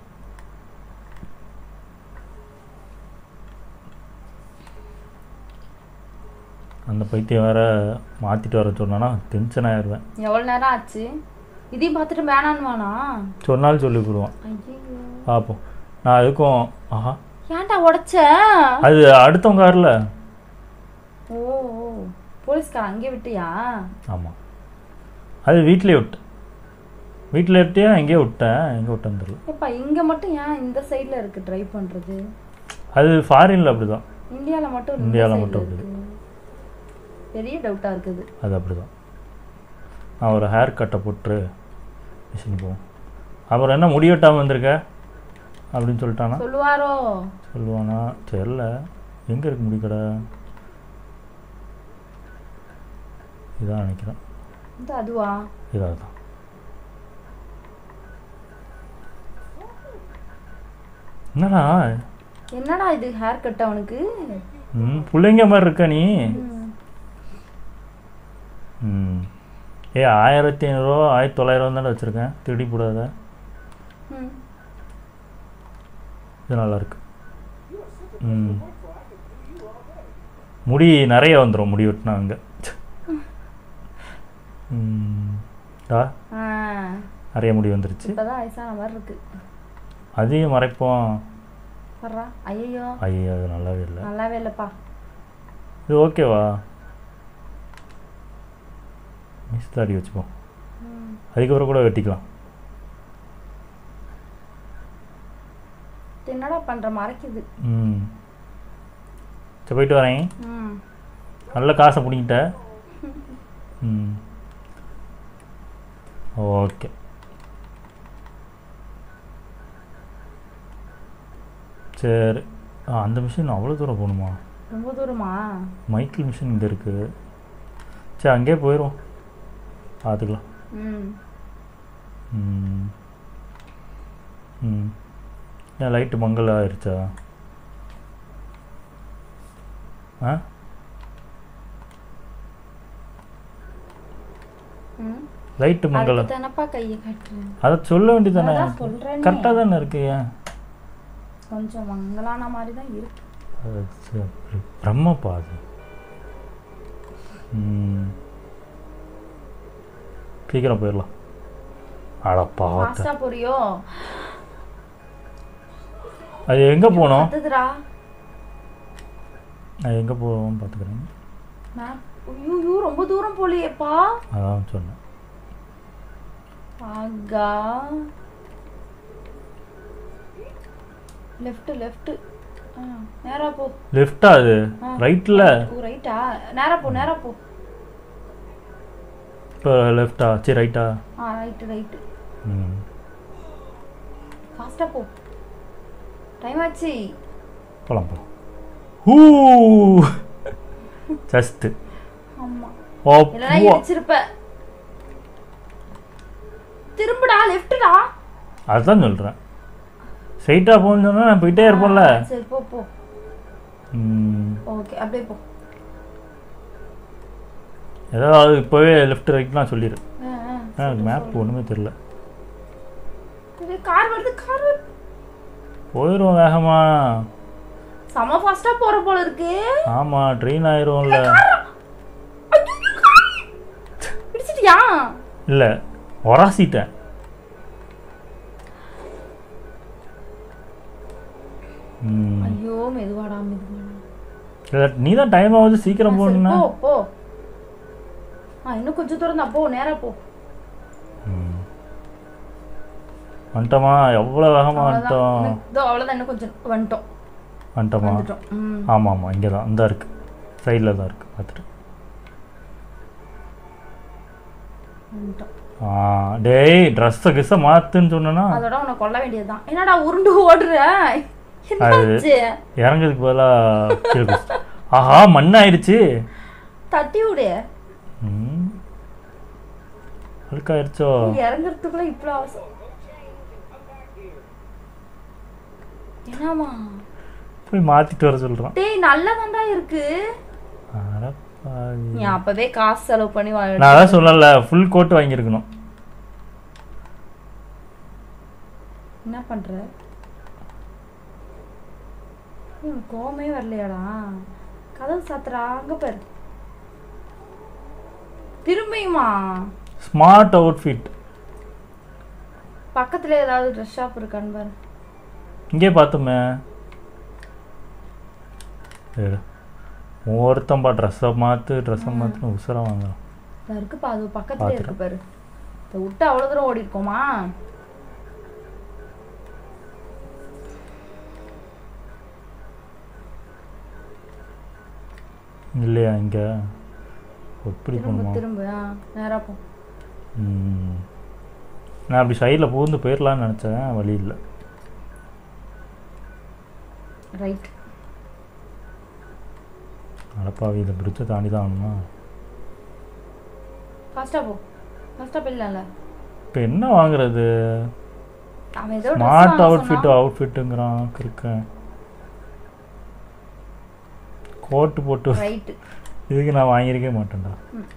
அந்த பைத்தியம் வேற மாற்றிட்டு வர சொன்னானா டென்ஷன் ஆயிடுவேன். எவ்வளோ நேரம் ஆச்சு? இதையும் பார்த்துட்டு வேணான்னு வானா சொன்னாலும் சொல்லி போடுவான். பார்ப்போம். நான் அதுக்கும் ஏன்டா உடைச்ச? அது அடுத்தவங்க காரில். ஓ போலீஸ்கார அங்கே விட்டியா? ஆமாம், அது வீட்டிலே விட்டியா எங்கேயோ விட்டேன். எங்கே விட்டேன்னு தெரியல. இப்போ இங்கே மட்டும் ஏன் இந்த சைடில் இருக்குது ட்ரைவ் பண்ணுறது? அது ஃபாரினில் அப்படி தான். இந்தியாவில் மட்டும் அப்படி பெரிய டவுட்டாக இருக்குது. அது அப்படி தான். நான் ஒரு ஹேர் கட்டை போட்டு மிஷின் போவோம். அப்புறம் என்ன முடி வெட்டாமல் வந்திருக்க அப்படின்னு சொல்லிட்டானா? சொல்லுவானா? தெரியல. எங்கே இருக்கு முடி கடை? இதான் நினைக்கிறேன். அதுவா? இதான். என்னடா இது ஹேர் கட் அவனுக்கு? பிள்ளைங்க மாதிரி இருக்க நீ. 1500 1900 தானே வச்சுருக்கேன். திருடி போடாத. இது நல்லா இருக்கு. முடி நிறைய வந்துடும் முடி வெட்டினா. அங்கே நிறைய முடி வந்துருச்சு. அதையும் மறைப்போம். ஐயோ அது நல்லாவே இல்லைப்பா. இது ஓகேவா? மிஸ் தாடி வச்சுப்போம். அதுக்கப்புறம் கூட வெட்டிக்கலாம். என்னடா பண்ற? மறைக்குது. சரி போயிட்டு வரேன். நல்ல காசை பிடிங்கிட்ட. ஓகே. சரி. அந்த மிஷின் அவ்வளோ தூரம் போகணுமா? ரொம்ப தூரமா? மைக்கிள் மிஷின் இங்கே இருக்குது. சரி அங்கேயே போயிடும். பார்த்துக்கலாம். ஏன் லைட்டு மங்கல் ஆயிடுச்சா? லைட்டு மங்கல். அதை சொல்ல வேண்டியதானே? கரெக்டாக தானே இருக்கு. ஏன் கொஞ்சம் மங்கலான மாதிரி தான் இருக்கு. பிரம்மப்பா அது. சீக்கிரம் போயிடலாம். அடப்பா போறியோ? அது எங்கே போனோம்? அது எங்கே போவோம் பார்த்துக்கிறேன். ரொம்ப தூரம் போலியேப்பா. அதான் சொன்னேன். ஆகா லெஃப்ட் நேரா போ. லெஃப்ட்டா? அது ரைட்ல. ரைட்டா? நேரா போ. இப்போ லெஃப்ட்டா? சரி ரைட்டா? ரைட். ஃபாஸ்டா போ. டைம் ஆச்சு. போலாம். ஜஸ்ட். ஆமா. இல்லனா இடிச்சிருப்ப. திரும்புடா. லெஃப்ட்டா? அதான் சொல்றேன். ஸ்ட்ரைட்டா போன்னு சொன்னா நான் போயிட்டே இருப்பேன்ல. சரி போ. ஓகே அப்படியே போ. ஏதாவது இப்போவே லெஃப்ட் ரைட்லாம் சொல்லிடு. மேப் ஒன்றுமே தெரியல. கார் வருது. போயிடும் வேகமா. சம ஃபாஸ்டா போற போல இருக்கு. ஆமா ட்ரெயின் ஆயிரும்ல. பிடிச்சிட்டியா? இல்ல ஒராசிட்டேன். ஐயோ மெதுவாடா. நீ தான் டைம் ஆகுது, சீக்கிரம் போகணும்னா. போ. இன்னும் கொஞ்சம் தூரம் தான். போ, நேரா போ. வந்துட்டோமா? எவ்வளோ வேகமாக வந்துட்டோம். அவ்வளோதான், இன்னும் கொஞ்சம் வந்துட்டோம். வந்துட்டோமா? ஆமாம் ஆமாம், இங்கே தான் இந்த இருக்குது, சைடில் தான் இருக்குது, பார்த்துட்டு. டேய் ட்ரெஸ்ஸை கிஸ்ஸை மாற்றுன்னு சொன்னா அதோட உன்னை கொல்ல வேண்டியதுதான். என்னடா உருண்டு ஓடுற? இறங்குறதுக்கு பதிலாக ஆஹா மண்ணாயிருச்சு. தட்டி விடு. அழுக்காயிருச்சோ? இறங்குறதுக்குள்ள இவ்வளோ அவசரம். என்னமா போய் மாத்திட்டு வர சொல்றான். டேய் நல்லதாண்டா இருக்கு. நீ அப்பவே காசு செலவு பண்ணி நான் அதான் சொல்லல, ஃபுல் கோட் வாங்கியிருக்கணும். என்ன பண்ற? கோமே வரலையாடா? கதவு சாத்துறா. அங்க பாரு. திரும்பியுமா? Smart outfit. பக்கத்துல ஏதாவது ட்ரெஸ் ஷாப் இருக்கான்னு பாரு. இங்கே பார்த்தோமே. ஒருத்தம்பா ட்ரெஸ்ஸை ட்ரெஸ்ஸை மாற்று உசரா வாங்கலாம். இருக்குப்பா, அது பக்கத்துல இருக்கு பாரு. விட்டு அவ்வளோ தூரம் ஓடி இருக்கோமா? இல்லையா இங்க எப்படி போகணுமா? திரும்ப நேரா போ. நான் அப்படி சைடில் பூந்து போயிடலான்னு நினச்சேன், வழி இல்லை. ரைட். அடப்பாவி, இந்த பிரிட்ஜை தாண்டி தான் ஆகணுமா? ஃபாஸ்ட்டாக போ. ஃபாஸ்ட்டாக போயிடலாம்ல. இப்போ என்ன வாங்குறது? ஸ்மார்ட் அவுட்ஃபிட்டுங்கிறான். இருக்கேன் கோட்டு போட்டு இதுக்கு நான் வாங்கியிருக்கே மாட்டேன்டா.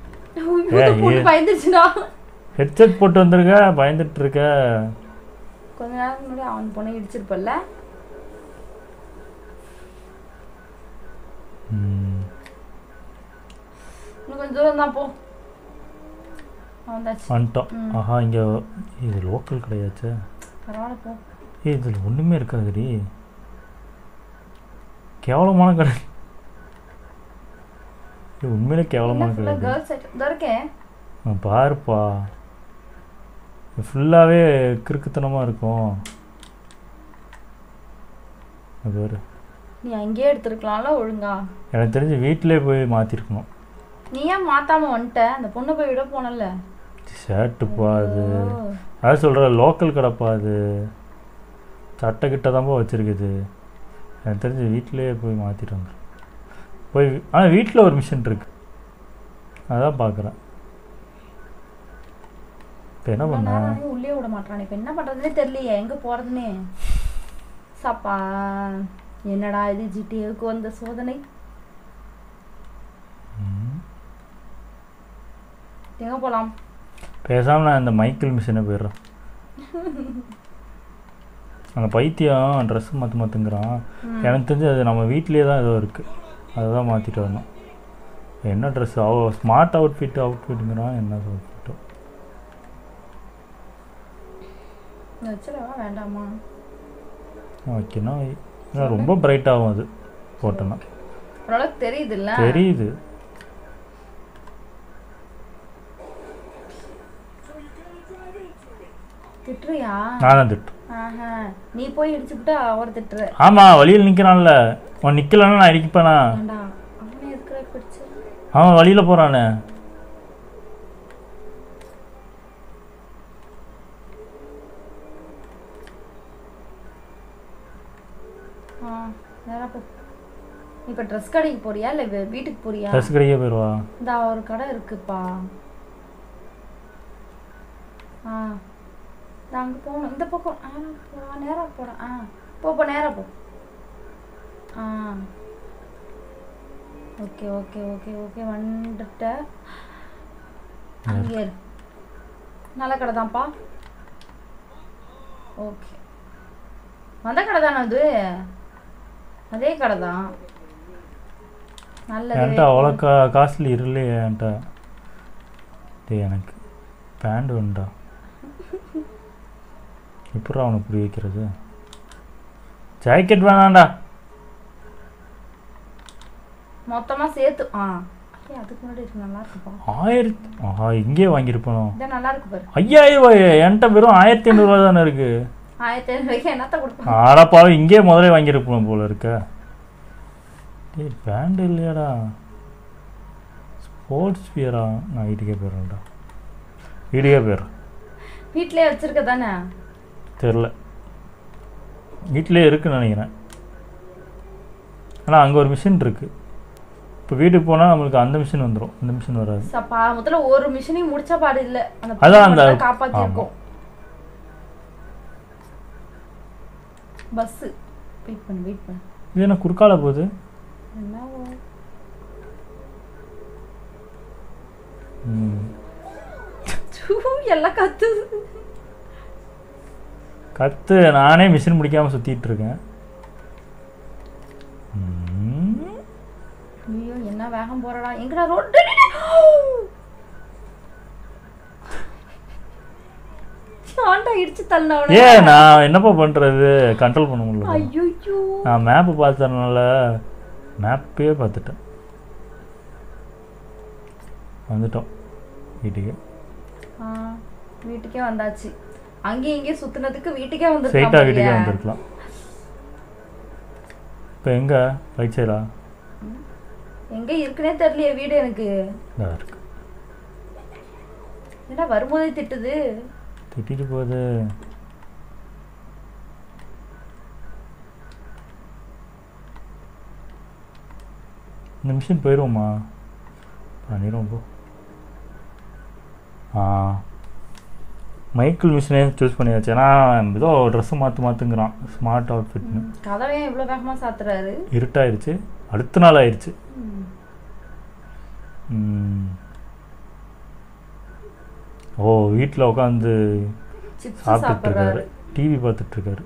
ஹெட்செட் போட்டு வந்திருக்க, பயந்துட்டு இருக்க. கொஞ்ச நேரம் முன்னாடி அவன் பொண்ணை இடிச்சிருப்பல்ல. இன்னும் கொஞ்சம் தூரம் தான் போ. வந்துட்டோம். ஆஹா, இங்கே இது லோக்கல் கிடையாச்சு. பரவாயில்ல போ. இதில் ஒன்றுமே இருக்காதுடி, கேவலமான கடை. இது உண்மையிலே கேவலமான கடை. பாருப்பா, ஃபுல்லாகவே கிறுக்குத்தனமாக இருக்கும். அது ஒரு நீ அங்கேயே எடுத்துருக்கலாம்ல ஒழுங்கா. எனக்கு தெரிஞ்சு வீட்டிலே போய் மாற்றிருக்கணும். நீ ஏன் மாற்றாம வந்துட்ட? அந்த பொண்ணை போய் விட போனல. ஷர்ட்டுப்பா அது, அதான் சொல்கிற லோக்கல் கடைப்பா அது. சட்டை கிட்ட தான்ப்பா வச்சுருக்குது. எனக்கு தெரிஞ்சு வீட்டிலே போய் மாற்றிட்டு வந்துடும் போய். ஆனால் வீட்டில் ஒரு மிஷின் இருக்கு, அதான் பார்க்குறேன். இப்போ என்ன பண்ண? உள்ளே விட மாட்டான். இப்போ என்ன பண்ணுறதுனே தெரியலையே, எங்கே போகிறதுனே. சாப்பா, என்னடா இது ஜிடிஏவுக்கு வந்த சோதனை. எங்கே போகலாம்? பேசாமல் நான் இந்த மைக்கேல் மிஷினை போயிடுறேன். அந்த பைத்தியம் ட்ரெஸ் மாற்றுங்கிறான். எனக்கு தெரிஞ்சு அது நம்ம வீட்லேயே தான் ஏதோ இருக்குது, அதை தான் மாற்றிட்டு வரணும். என்ன ட்ரெஸ்ஸு? ஸ்மார்ட் அவுட்ஃபிட்டுங்கிறான். என்ன அவுட்ஃபிட்டோ வச்சுடவா வேண்டாமா? ஓகேண்ணா, ரொம்ப பிரைட் ஆகும் அது போட்டோன்னா. ஓரளவுக்கு தெரியுது இல்லை? தெரியுது. திட்டுறியா? நான் தான் திட்டு. நீ போய் இடிச்சுட்டு அவர் திட்டுற. ஆமா, வழியில் நிக்கிறான்ல. அவன் நிக்கலன்னா நான் இடிப்பேனா? அவன் வழியில போறானே. இப்ப ட்ரெஸ் கடைக்கு போறியா இல்ல வீட்டுக்கு போறியா? ட்ரெஸ் கடைக்கே போயிடுவா. இந்த ஒரு கடை இருக்குப்பா. அங்க போகணும். இந்த பக்கம் நேரா போறேன். போ நேரா போ. ஓகே ஓகே ஓகே ஓகே வந்துட்ட. அங்கே நல்ல கடை தான்ப்பா. ஓகே, வந்த கடை தானே அது? அதே கடை தான். நல்லது. என்கிட்ட அவ்வளோ காஸ்ட்லி இல்லையே என்கிட்ட. எனக்கு பேண்ட் வேண்டா. எப்படா அவனுக்கு புரிய வைக்கிறது? ஜாக்கெட் வேணாண்டா, மொத்தமா சேர்த்து. அதுக்கு முன்னாடி இருக்கு, நல்லா இருக்குப்பா. 1000. இங்கே வாங்கியிருப்போம். இதான் நல்லா இருக்கு பாரு. 5000 ரூபாய். என்கிட்ட வெறும் 1500 ரூபா தானே இருக்கு. 1500 ரூபாய்க்கு என்னத்த கொடுப்போம்? ஆடாப்பாவே, இங்கே முதலே வாங்கியிருப்போம் போல இருக்க. ஏய் பேண்ட் இல்லையாடா ஸ்போர்ட்ஸ் வியரா நான் வீட்டுக்கே போயிடுறேன்டா வீட்டுக்கே போயிடுறேன் வீட்லயே வச்சிருக்க தானே தெரில வீட்டிலே இருக்குன்னு நினைக்கிறேன் ஆனால் அங்கே ஒரு மிஷின் இருக்குது இப்போ வீட்டுக்கு போனால் நம்மளுக்கு அந்த மிஷின் வந்துடும் இந்த மிஷின் வராது முதல்ல ஒரு மிஷினையும் முடிச்ச பாடு இல்லை அதான் அந்த காப்பாற்றிருக்கோம் பஸ்ஸு வெயிட் பண்ணு இது என்ன குறுக்கால போகுது என்னவோ எல்லாம் கத்து நானே மிஷின் முடிக்காமல் சுற்றிட்டு இருக்கேன் ஐயோ என்ன வேகம் போறடா எங்கடா ரோட் ஆண்டா இடிச்சு தள்ளனவனே நான் என்னப்பா பண்றது கண்ட்ரோல் பண்ண முடியல ஐயோ நான் மேப் பார்த்தறனால மேப்பே பார்த்துட்டேன் வந்துட்டோம் வீட்டுக்கே வந்தாச்சு அங்கே இங்கே சுத்துனதுக்கு வீட்டுக்கே வந்துட்டோம் ஸ்ட்ரைட்டா வீட்டுக்கே வந்திருக்கலாம் இப்போ எங்க ரைட் சைடா எங்க இருக்குனே தெரியலையே வீடு எனக்கு இருக்கு என்ன வரும்போதே திட்டிட்டு போகுது இந்த மிஷின் போயிடுவோமா பண்ணிடுவோம் போ மைக்கிள் மிஷினே சூஸ் பண்ணியாச்சு ஏன்னா ஏதோ ட்ரெஸ்ஸு மாற்றுங்கிறான் ஸ்மார்ட் அவுட்ஃபிட்னு கதவே இவ்வளோ வேகமாக சாத்துறாரு இருட்டாயிருச்சு அடுத்த நாள் ஆயிடுச்சு ஓ வீட்டில் உட்காந்து சாப்பிட்டுருக்காரு டிவி பார்த்துட்ருக்காரு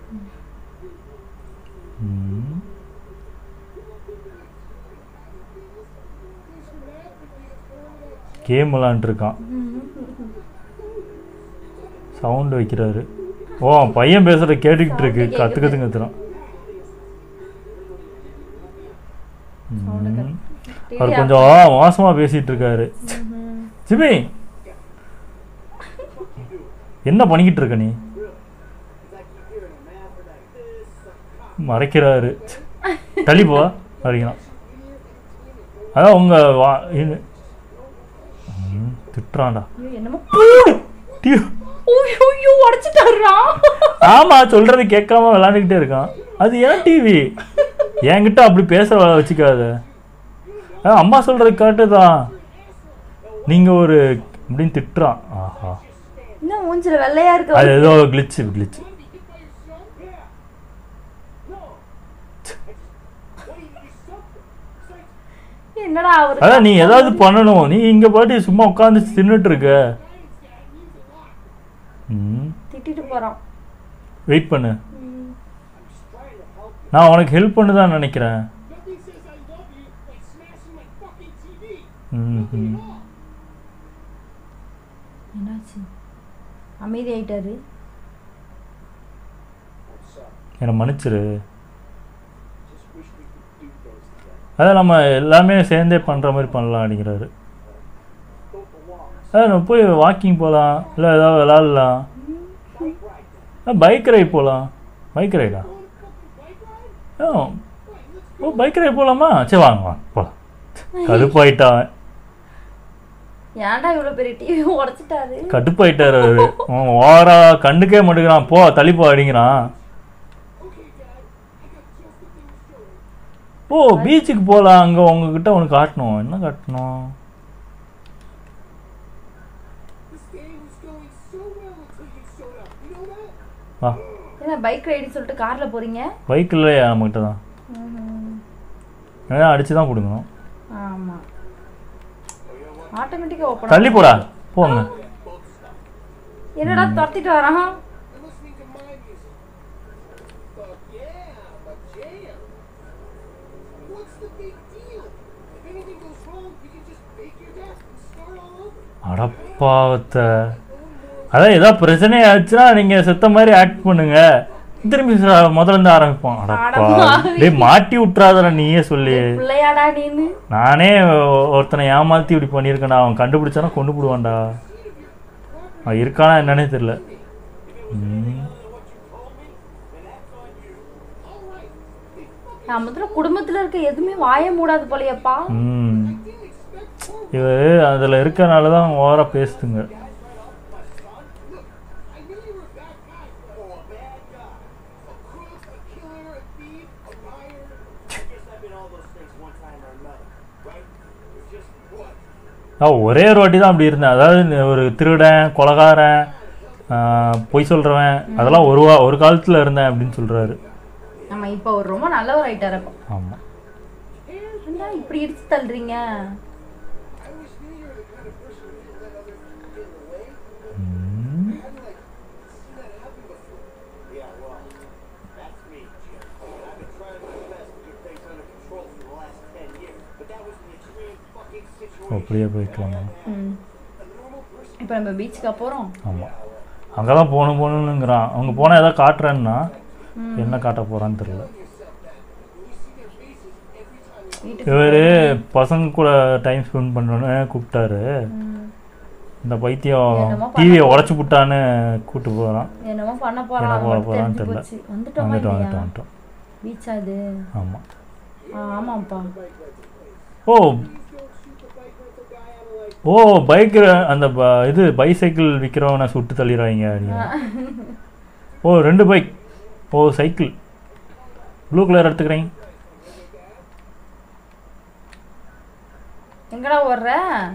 கேம் விளாண்டுருக்கான் சவுண்டு வைக்கிறாரு ஓ பையன் பேசுகிற கேட்டுக்கிட்டு இருக்கு கற்றுறான் அவர் கொஞ்சம் மோசமாக பேசிகிட்டு இருக்காரு சிபி என்ன பண்ணிக்கிட்டு இருக்க நீ மறைக்கிறாரு தள்ளிப்போ மறைக்கலாம் அதான் உங்கள் திட்டுறான்டா ஆமா சொல்றது கேட்காம விளையாண்டுக்கிட்டே இருக்கான் அது ஏன் டிவி என்கிட்ட அப்படி பேச வச்சுக்காத அம்மா சொல்றது கேட்டுதான் நீங்க ஒரு அப்படின்னு திட்டுறான் ஆஹா வெள்ளையா இருக்கு அது ஏதோ கிளிச்சு என்னடா அதான் நீ ஏதாவது பண்ணணும் நீ இங்க பாட்டு சும்மா உட்காந்து தின்னுட்டு இருக்க திட்டிட்டு போறான் வெயிட் பண்ணு நான் உனக்கு ஹெல்ப் பண்ணுதான் நினைக்கிறேன் என்னாச்சு அமைதி ஆயிட்டாரு என்னை மன்னிச்சிரு அதான் நம்ம எல்லாமே சேர்ந்தே பண்ணுற மாதிரி பண்ணலாம் அப்படிங்கிறாரு அதான் நம்ம போய் வாக்கிங் போகலாம் இல்லை ஏதாவது விளாட்லாம் பைக் ரைட் போகலாம் பைக் ரைடா ஓ பைக் ரைட் போகலாமா சரி வாங்க போகலாம் கடுப்பாயிட்டான் ஏன்டா இவ்வளோ பெரிய டிவி உடச்சிட்டாரு கடுப்பாயிட்டாரு அவரு ஓரா கண்டுக்கே மாட்டேங்கிறான் போ தள்ளிப்போ அப்படிங்கிறான் ஓ பீச்சுக்கு போகலாம் அங்கே உங்ககிட்ட உனக்கு காட்டணும் என்ன காட்டணும் வா என்ன பைக் ரைடு சொல்லிட்டு காரில் போகிறீங்க பைக் இல்லையா நம்மகிட்ட தான் ஏன்னா அடிச்சு தான் கொடுக்கணும் ஆமாம் ஆட்டோமேட்டிக்காக ஓப்பன் தள்ளி போடா போங்க என்னடா துரத்திட்டு வரான் அடப்பாவத்தை அதான் ஏதாவது பிரச்சனை ஆச்சுன்னா நீங்க செத்த மாதிரி ஆக்ட் பண்ணுங்க திரும்பி முதல்ல இருந்து ஆரம்பிப்போம் அடப்பா டேய் மாட்டி விட்டுறாதடா நீயே சொல்லி நானே ஒருத்தனை ஏமாத்தி இப்படி பண்ணியிருக்கேன்டா அவன் கண்டுபிடிச்சானா கொண்டு போடுவான்டா அவன் இருக்கானா என்னன்னே தெரியல நம்ம குடும்பத்துல இருக்க எதுவுமே வாய மூடாது போலயப்பா. இவர் அதில் இருக்கனால தான் ஓவரா பேசுதுங்க. நான் ஒரே ஒரு வாட்டி தான் அப்படி இருந்தேன். அதாவது ஒரு திருடன், கொலகாரன், பொய் சொல்றவன் அதெல்லாம் ஒரு காலத்துல இருந்தேன் அப்படின்னு சொல்றாரு. நம்ம இப்போ ஒரு ரொம்ப நல்லவர் ஆயிட்டாரு. ஆமா. இப்படி இடிச்சு தள்ளுறீங்க. அப்படியே போய்க்கலாமா? இப்போ நம்ம பீச்சுக்கு போகிறோம். ஆமாம், அங்கே தான் போகணுங்கிறான். அவங்க போனால் எதாவது காட்டுறேன்னா என்ன காட்ட போகிறான்னு தெரியல. இவர் பசங்க கூட டைம் ஸ்பெண்ட் பண்ணணுன்னு கூப்பிட்டாரு. இந்த பைத்தியம் டிவியை உடச்சி விட்டான்னு கூப்பிட்டு போகிறான். என்னமோ பண்ண போகிறான்னு தெரியல. வந்துட்டோம். பீச்சா இது? ஆமாம். ஆமாம்ப்பா. பைக் அந்த இது பைசைக்கிள் விற்கிறவனை சுட்டு தள்ளிடுறாங்க. ஓ 2 பைக். சைக்கிள் ப்ளூ கலர் எடுத்துக்கிறேன். எங்கடா ஓடுற?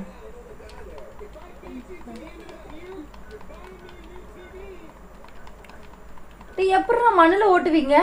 எப்படிடா மண்ணுல ஓட்டுவீங்க?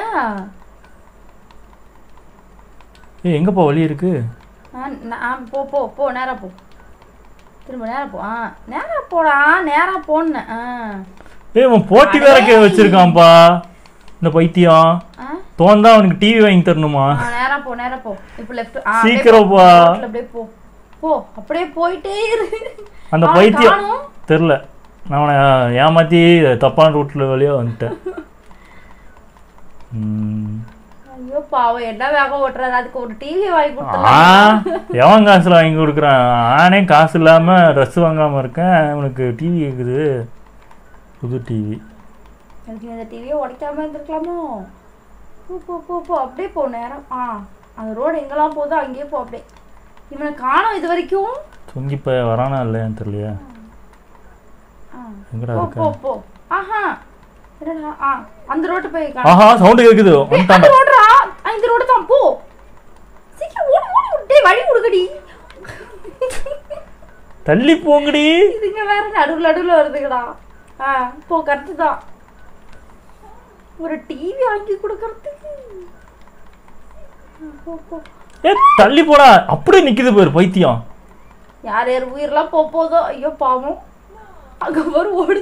எங்கப்பா வழி இருக்கு? போ போ போ, நேரா போ. திரும்ப நேரா போ. நேரா போடா, நேரா போன்னு. போட்டி வேற வச்சிருக்கான்பா இந்த பைத்தியம். தோந்தா அவனுக்கு டிவி வாங்கி தரணுமா? நேரா போ, நேரா போ. இப்போ லெஃப்ட். சீக்கிரம் போ. அப்படியே போ. போ, அப்படியே போயிட்டே இரு. அந்த பைத்தியம் தெரியல, நான் அவனை ஏமாத்தி தப்பான ரூட்ல வழியா வந்துட்டேன். ஐயோ பாவம், என்ன வேகம் ஓட்டுறாரு. அதுக்கு ஒரு டிவி வாங்கி கொடுத்தலாம். எவன் காசுல வாங்கி கொடுக்குறான்? நானே காசு இல்லாம ட்ரெஸ் வாங்காம இருக்கேன். உனக்கு டிவி கேக்குது, புது டிவி. எனக்கு இந்த டிவியை உடைக்காம இருந்திருக்கலாமோ? போ போ போ போ, அப்படியே போ நேரம். அந்த ரோடு எங்கெல்லாம் போதோ அங்கேயே போ. அப்படியே இவனை காணோம் இது வரைக்கும். தொங்கி போய் வரானா இல்லையான்னு தெரியலையா? எங்கடா போ போ போ. அந்த ரோட்டு போய் சவுண்ட் கேக்குது. அந்த ரோடுடா, இந்த ரோடு தான். போ சீக்கிரம் ஓடு ஓடு. டேய் வழி கொடுங்கடி, தள்ளி போங்கடி. இதுங்க வேற நடுவுல வருதுங்கடா. போ, கரெக்ட் தான். ஒரு டிவி வாங்கி கொடுக்கறதுக்கு. போ போ. தள்ளி போடா. அப்படியே நிக்குது பாரு பைத்தியம். யார் யார் உயிரெல்லாம் போதோ. ஐயோ பாவம், அங்க ஒரு ஓடு.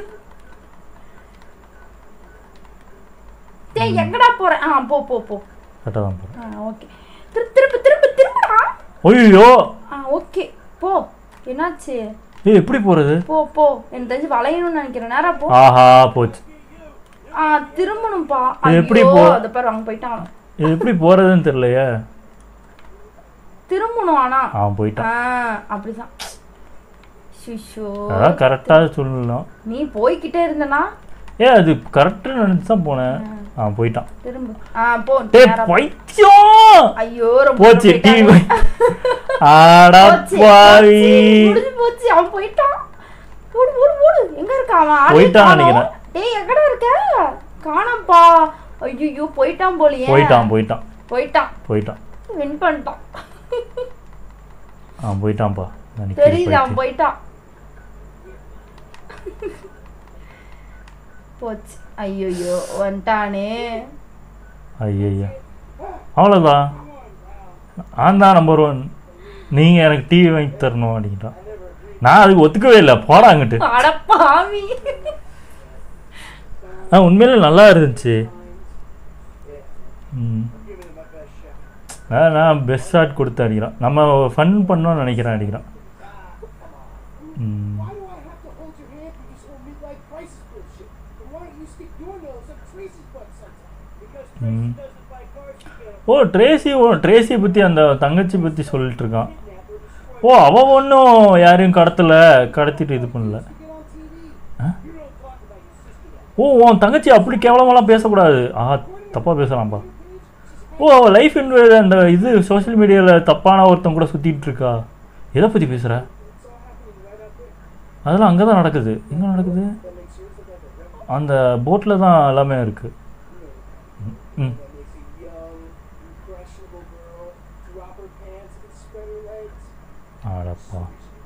எங்கடா போறேன்? போ போ போ. கரெக்டாதான் போறேன். ஓகே. திரும்ப திரும்ப திரும்படா. ஐயோ. ஓகே போ. என்னாச்சு? எப்படி போறது? போ போ. எனக்கு தெரிஞ்சு வளையணும்னு நினைக்கிறேன். நேரா போ. போச்சு. திரும்பணும்பா. எப்படி போ? அத பாரு, அங்க போய்ட்டான். இது எப்படி போறதுன்னு தெரியலையே. திரும்பணும். ஆனா போய்ட்டான். அப்படிதான். ஷிஷோ, அதான் கரெக்டா சொல்லலாம். நீ போய்கிட்டே இருந்தனா? அது கரெக்டா நினைச்சு தான் போனேன். போய்ட்டான். திரும்ப போ. பைத்தியம். ஐயோ போச்சு டிவி. ஆடா பாவி, முடிஞ்சு போச்சு. அவன் போய்ட்டான். ஓடு ஓடு ஓடு. எங்க இருக்கான் அவன்? போய்ட்டான் நினைக்கிறேன். டேய் எங்கடா இருக்க? காணோம்பா. ஐயோ போய்ட்டான் போலியே. போய்ட்டான். வின் பண்ணிட்டான். போய்ட்டான்பா. தெரியுது, அவன் போய்ட்டான். போச்சு. ஐயோ வந்துட்டானே. ஐயா அவ்வளோதான். நான் தான் நம்பர் 1. நீங்கள் எனக்கு டிவி வாங்கி தரணும் அப்படின்ட்டான். நான் அதுக்கு ஒத்துக்கவே இல்லை. போடா அங்கிட்டு. அடப்பாவி. உண்மையிலே நல்லா இருந்துச்சு. நான் பெஸ்ட் ஷாட் கொடுத்து அடிக்கிறான். நம்ம ஃபன் பண்ணோன்னு நினைக்கிறேன். அடிக்கிறான். ட்ரேசியை பற்றி அந்த தங்கச்சி பற்றி சொல்லிட்டு இருக்கான். அவன் ஒன்றும் யாரையும் கடத்திட்டு இது பண்ணல. உன் தங்கச்சி அப்படி கேவலமாலாம் பேசக்கூடாது. தப்பாக பேசலாம்ப்பா. ஓ லைஃப் அந்த இது சோஷியல் மீடியாவில் தப்பான ஒருத்தன் கூட சுற்றிட்டு இருக்கா. எதை பற்றி பேசுகிற? அதெல்லாம் அங்கே தான் நடக்குது. எங்கே நடக்குது? அந்த போட்டில் தான் எல்லாமே இருக்குது. ம் ஆடப்பா.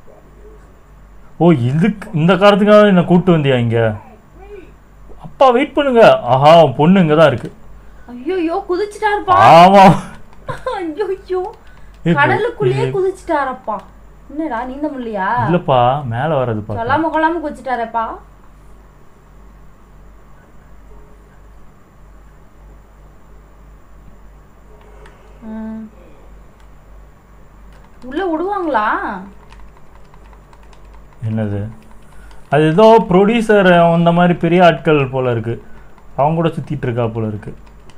ஓ இதுக்கு இந்த காரணத்துக்காக என்ன கூப்பிட்டு வந்தியா இங்கே? அப்பா வெயிட் பண்ணுங்க. ஆஹா பொண்ணு இங்கே தான் இருக்குது. ஐயோ குதிச்சிட்டாருப்பா. ஆமா ஐயோ கடலுக்குள்ளேயே குதிச்சிட்டாரப்பா. என்னடா நீந்த முடியலையா? இல்லப்பா மேல வரது பா. சொல்லாம கொள்ளாம குதிச்சிட்டாரப்பா. உள்ள விடுவாங்களா? என்னது அது? ஏதோ ப்ரொடியூசர் அந்த மாதிரி பெரிய ஆட்கள் போல இருக்கு. அவங்க கூட சுத்திட்டு இருக்கா போல இருக்கு.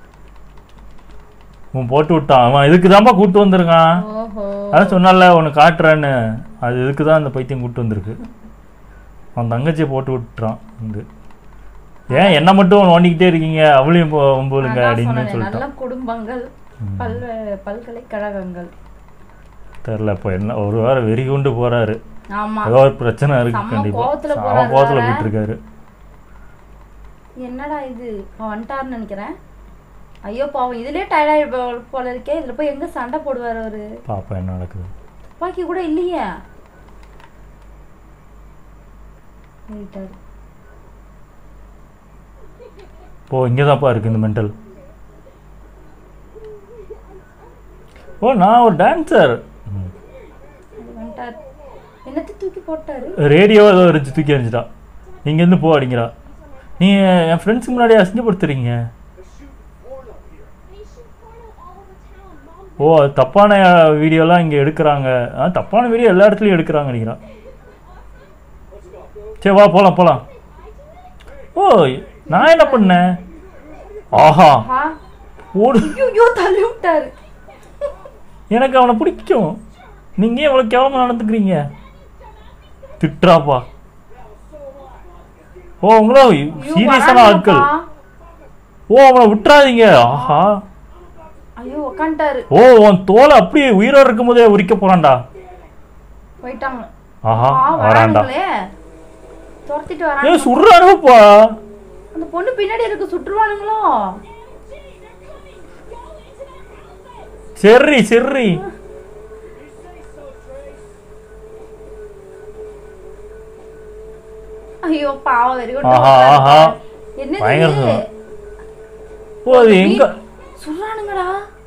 அவன் போட்டு விட்டான். அவன் இதுக்கு தான்ப்பா கூப்பிட்டு வந்திருக்கான். அதான் சொன்னால உனக்கு காட்டுறான்னு. அது இதுக்கு தான் அந்த பைத்தியம் கூப்பிட்டு வந்திருக்கு. அவன் தங்கச்சியை போட்டு விட்டுறான். இங்கு ஏன் என்ன மட்டும் நோண்டிக்கிட்டே இருக்கீங்க, அவளையும் போலுங்க அப்படின்னு சொல்லிட்டான். குடும்பங்கள் பல்கலைக்கழகங்கள் தெரில. இப்போ என்ன ஒரு வாரம் வெறி கொண்டு போறாரு. ஏதோ ஒரு பிரச்சனை இருக்கு கண்டிப்பா. அவன் கோவத்துல போயிட்டு இருக்காரு. என்னடா இது வந்துட்டாருன்னு நினைக்கிறேன். ஐயோ பாவம் இதுலயே டயர்டாயி போல இருக்கே. இதுல போய் எங்க சண்டை போடுவாரு அவரு? பாப்பா என்ன நடக்குது? துப்பாக்கி கூட இல்லையே. போ இங்கதான்ப்பா இருக்கு இந்த மெண்டல். ஓ நான் ஒரு டான்சர். என்னத்தை தூக்கி போட்டாரு? ரேடியோ ஏதோ இருந்துச்சு தூக்கி எறிஞ்சிட்டா. நீங்க இருந்து போ அப்படிங்கிறா. நீ என் ஃப்ரெண்ட்ஸுக்கு முன்னாடி அசிங்கப்படுத்துறீங்க. ஓ தப்பான வீடியோலாம் இங்கே எடுக்கிறாங்க. தப்பான வீடியோ எல்லா இடத்துலையும் எடுக்கிறாங்க நினைக்கிறான். சரி வா போகலாம் போகலாம். ஓ நான் என்ன பண்ணேன்? ஆஹா ஓடு. தள்ளி விட்டாரு. எனக்கு அவனை பிடிக்கும். நீங்க ஏன் இவ்வளோ கேவலமாக நடந்துக்கிறீங்க? திட்டுறாப்பா. ஓ உங்களோ சீரியஸான ஆட்கள். ஓ அவனை விட்டுறாதீங்க. ஆஹா ஐயோ உட்காந்துட்டாரு. ஓ உன் தோலை அப்படியே உயிரோடு இருக்கும் போதே உரிக்க போறான்டா. போயிட்டாங்க. ஆஹா வரான்டா. துரத்திட்டு வராங்க. சுடுறானுப்பா. அந்த பொண்ணு பின்னாடி இருக்கு. சுட்டுருவானுங்களோ? சரி சரி. ஐயோ பாவம் வெறி கொண்டு. ஆஹா என்னது? ஓ அது எங்க சுடுறானுங்கடா?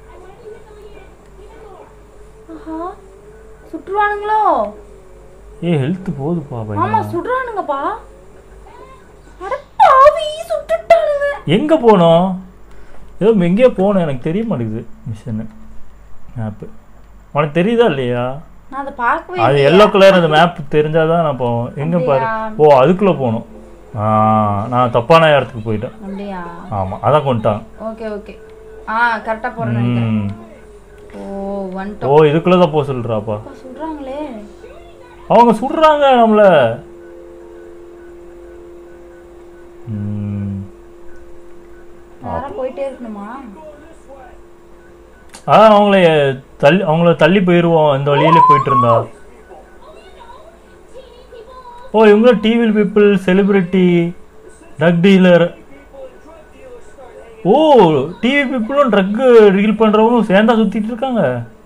ஆஹா சுட்டுருவானுங்களோ? ஹெல்த் போகுதுப்பா. ஆமா சுடுறானுங்கப்பா. அட பாவி சுட்டுட்டானுங்க. எங்க போனோம்? ஏதோ எங்கேயோ போகணும். எனக்கு தெரிய மாட்டேங்குது மிஷன் மேப்பு. உனக்கு தெரியுதா இல்லையா? நான் அதை பார்க்கவே. அது எல்லோ கலர் அந்த மேப் தெரிஞ்சாதான் நான் போவோம். எங்க பாரு. ஓ அதுக்குள்ள போகணும். நான் தப்பான இடத்துக்கு போயிட்டேன். அப்படியா? ஆமா அதான் கொண்டுட்டான். Okay okay. கரெக்டா போறேன். ஓ வந்துட்டோம். ஓ இதுக்குள்ள தான் போக சொல்றாப்பா. சுடுறாங்களே. அவங்க சுடுறாங்க நம்மள. நேரா போயிட்டே இருக்கணுமா? அவங்கள தள்ளி போயிருவோம். இந்த வழியில போயிட்டு இருந்தா. ஓ இவங்க TV people, celebrity, drug dealer. ஓ டிவி பீப்புளும் ட்ரக் டீல் பண்றவங்களும் சேர்ந்தா சுத்திட்டு இருக்காங்க.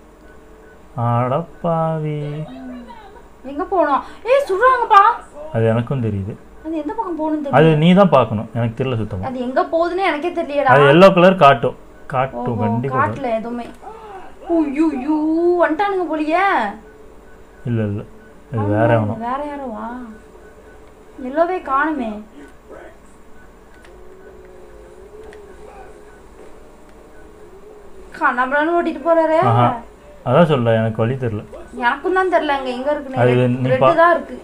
அடப்பாவி. எங்க போறோம்? சுடுறாங்கப்பா. அது எனக்கும் தெரியுது. அது எந்த பக்கம் போணும்னு தெரியல. அது நீ தான் பார்க்கணும். எனக்கு தெரியல சுத்தமா. அது எங்க போகுதுன்னு எனக்கே தெரியலடா. அது எல்லோ கலர் காட்டும் கண்டிப்பா. காட்டல எதுமே. ஐயோ வந்துட்டானுங்க போலியே. இல்ல இல்ல இது வேற யாரோவா? எல்லோவே காணுமே. கண்ணாமலான்னு ஓட்டிட்டு போறாரு. அதான் சொல்ல எனக்கு வழி தெரியல. எனக்கும் தான் தெரியல அங்க எங்க இருக்குன்னு. அது ரெட் தான் இருக்கு.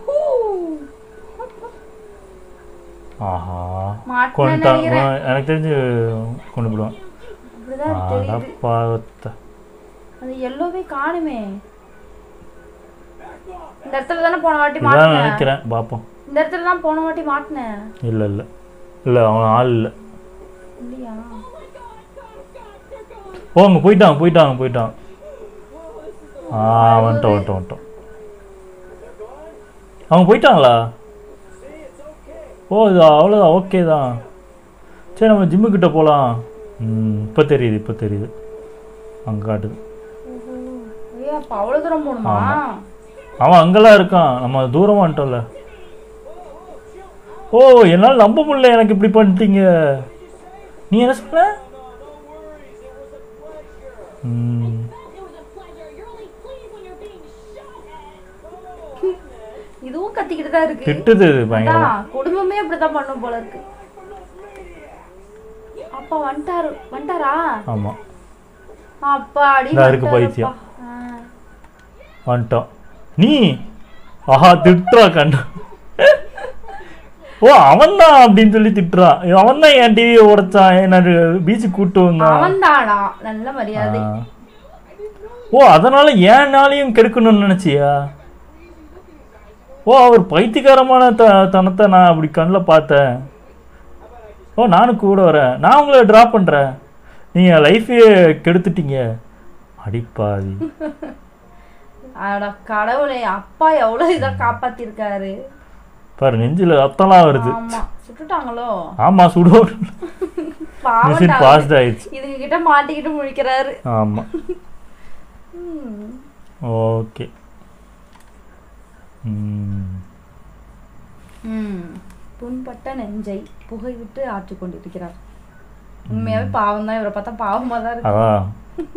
ஆஹா மாட்டேன் எனக்கு தெரிஞ்சு கொண்டு போடுவான். அது எல்லோவே காணுமே. இந்த இடத்துல தானே போன வாட்டி மாட்டேன் நினைக்கிறேன். பாப்போம். இந்த இடத்துல தான் போன வாட்டி மாட்டேன். இல்ல இல்ல இல்ல அவன் ஆள் இல்ல. இல்லையா? ஓ அங்கே போயிட்டான். வந்துட்டோம். அவங்க போயிட்டாங்களா? ஓ இது அவ்வளோதான், ஓகே தான். சரி நம்ம ஜிம்முக்கிட்ட போகலாம். இப்போ தெரியுது அங்கே காட்டுது. அவ்வளோ தூரம் போகணுமா? அவன் அங்கெல்லாம் இருக்கான், நம்ம தூரமாக வந்துட்டோம்ல. ஓ என்னால் நம்ப முடியல, எனக்கு இப்படி பண்ணிட்டீங்க. நீ என்ன சொன்ன? இதுவும் கத்திக்கிட்டு தான் இருக்கு. திட்டுது பயங்கரமா. குடும்பமே அப்படிதான் பண்ணும் போல இருக்கு. அப்பா வந்துட்டாரா? ஆமா. அப்பாடி இருக்கு பைத்தியம். வந்துட்டோம். நீ ஆஹா திட்டுறா கண்டு. ஓ அவன் தான் அப்படின்னு சொல்லி திட்டுறான். அவன் தான் என் டிவியை உடைச்சான், என்ன பீச்சுக்கு கூட்டு வந்தான். அவன்தானா? நல்ல மரியாதை. ஓ அதனால ஏன்னாலையும் கெடுக்கணும்னு நினைச்சியா? ஓ அவர் பைத்தியக்காரமான தனத்தை நான் அப்படி கண்ணில் பார்த்தேன். ஓ நானும் கூட வரேன், நான் உங்களை ட்ராப் பண்ணுறேன், நீங்கள் லைஃபையே கெடுத்துட்டீங்க. அடிப்பாதி. அட கடவுளே, அப்பா எவ்வளோ இதாக காப்பாத்திருக்காரு பாரு. நெஞ்சில் ரத்தம்லாம் வருது. சுட்டுட்டாங்களோ? ஆமாம் சுடுவோம். மிஷின் பாஸ்ட் ஆயிடுச்சு. இதுங்க கிட்ட மாட்டிக்கிட்டு முழிக்கிறாரு. ஆமாம். ஓகே. புண்பட்ட நெஞ்சை புகை விட்டு ஆற்றிக் கொண்டிருக்கிறார். உண்மையாவே பாவம் தான், இவரை பார்த்தா பாவமா தான் இருக்கு.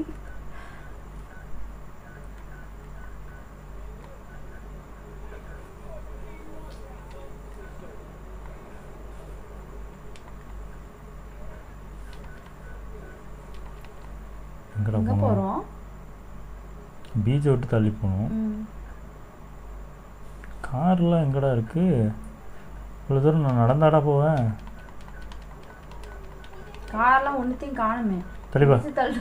எங்க போறோம்? பீச்சை விட்டு தள்ளி போகணும். கார்லாம் எங்கடா இருக்கு? இவ்வளோ தூரம் நான் நடந்தாடா போவேன். கார்லாம் ஒன்றுத்தையும் காணுமே. தெளிவா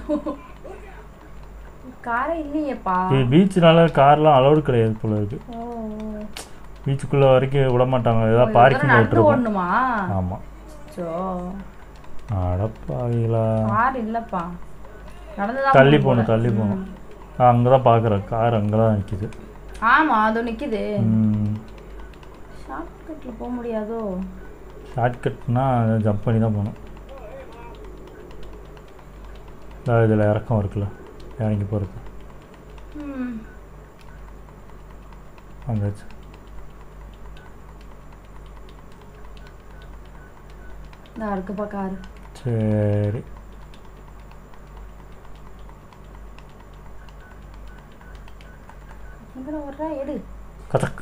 காரே இல்லையேப்பா. பீச்சுனால கார்லாம் அலோடு கிடையாது போல இருக்கு. பீச்சுக்குள்ள வரைக்கும் விட மாட்டாங்க, ஏதாவது பார்க்கிங் விட்டுருவோம். ஆமாம். அடப்பாவீங்களா? கார் இல்லைப்பா, தள்ளி போகணும். அங்கே தான் பார்க்குறேன், கார் அங்கே தான் நிற்கிது. ஆமாம் அது நிற்கிது. ஷார்ட்கட்டில் போக முடியாதோ? ஷார்ட்கட்னா ஜம்ப் பண்ணி தான் போகணும். இதில் இறக்கம் இருக்குல்ல, இறங்கி போகிறது. வந்துச்சு. இருக்குப்பா கார். சரி எடு கதக்.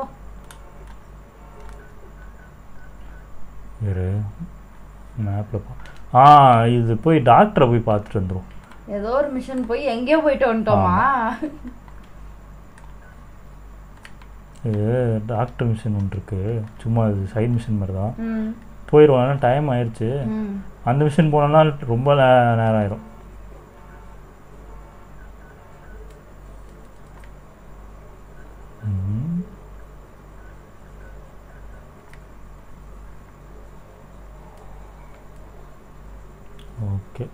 இரு மேப்பில் இது போய் டாக்டரை போய் பார்த்துட்டு வந்துடும். ஏதோ ஒரு மிஷன் போய் எங்கேயோ போயிட்டு வந்துட்டோமா? இது டாக்டர் மிஷன் ஒன்று இருக்கு, சும்மா இது சைட் மிஷன் மாதிரி தான். போயிடுவோம், டைம் ஆயிடுச்சு. அந்த மிஷன் போனோம்னா ரொம்ப நேரம் ஆயிடும். ஓகே.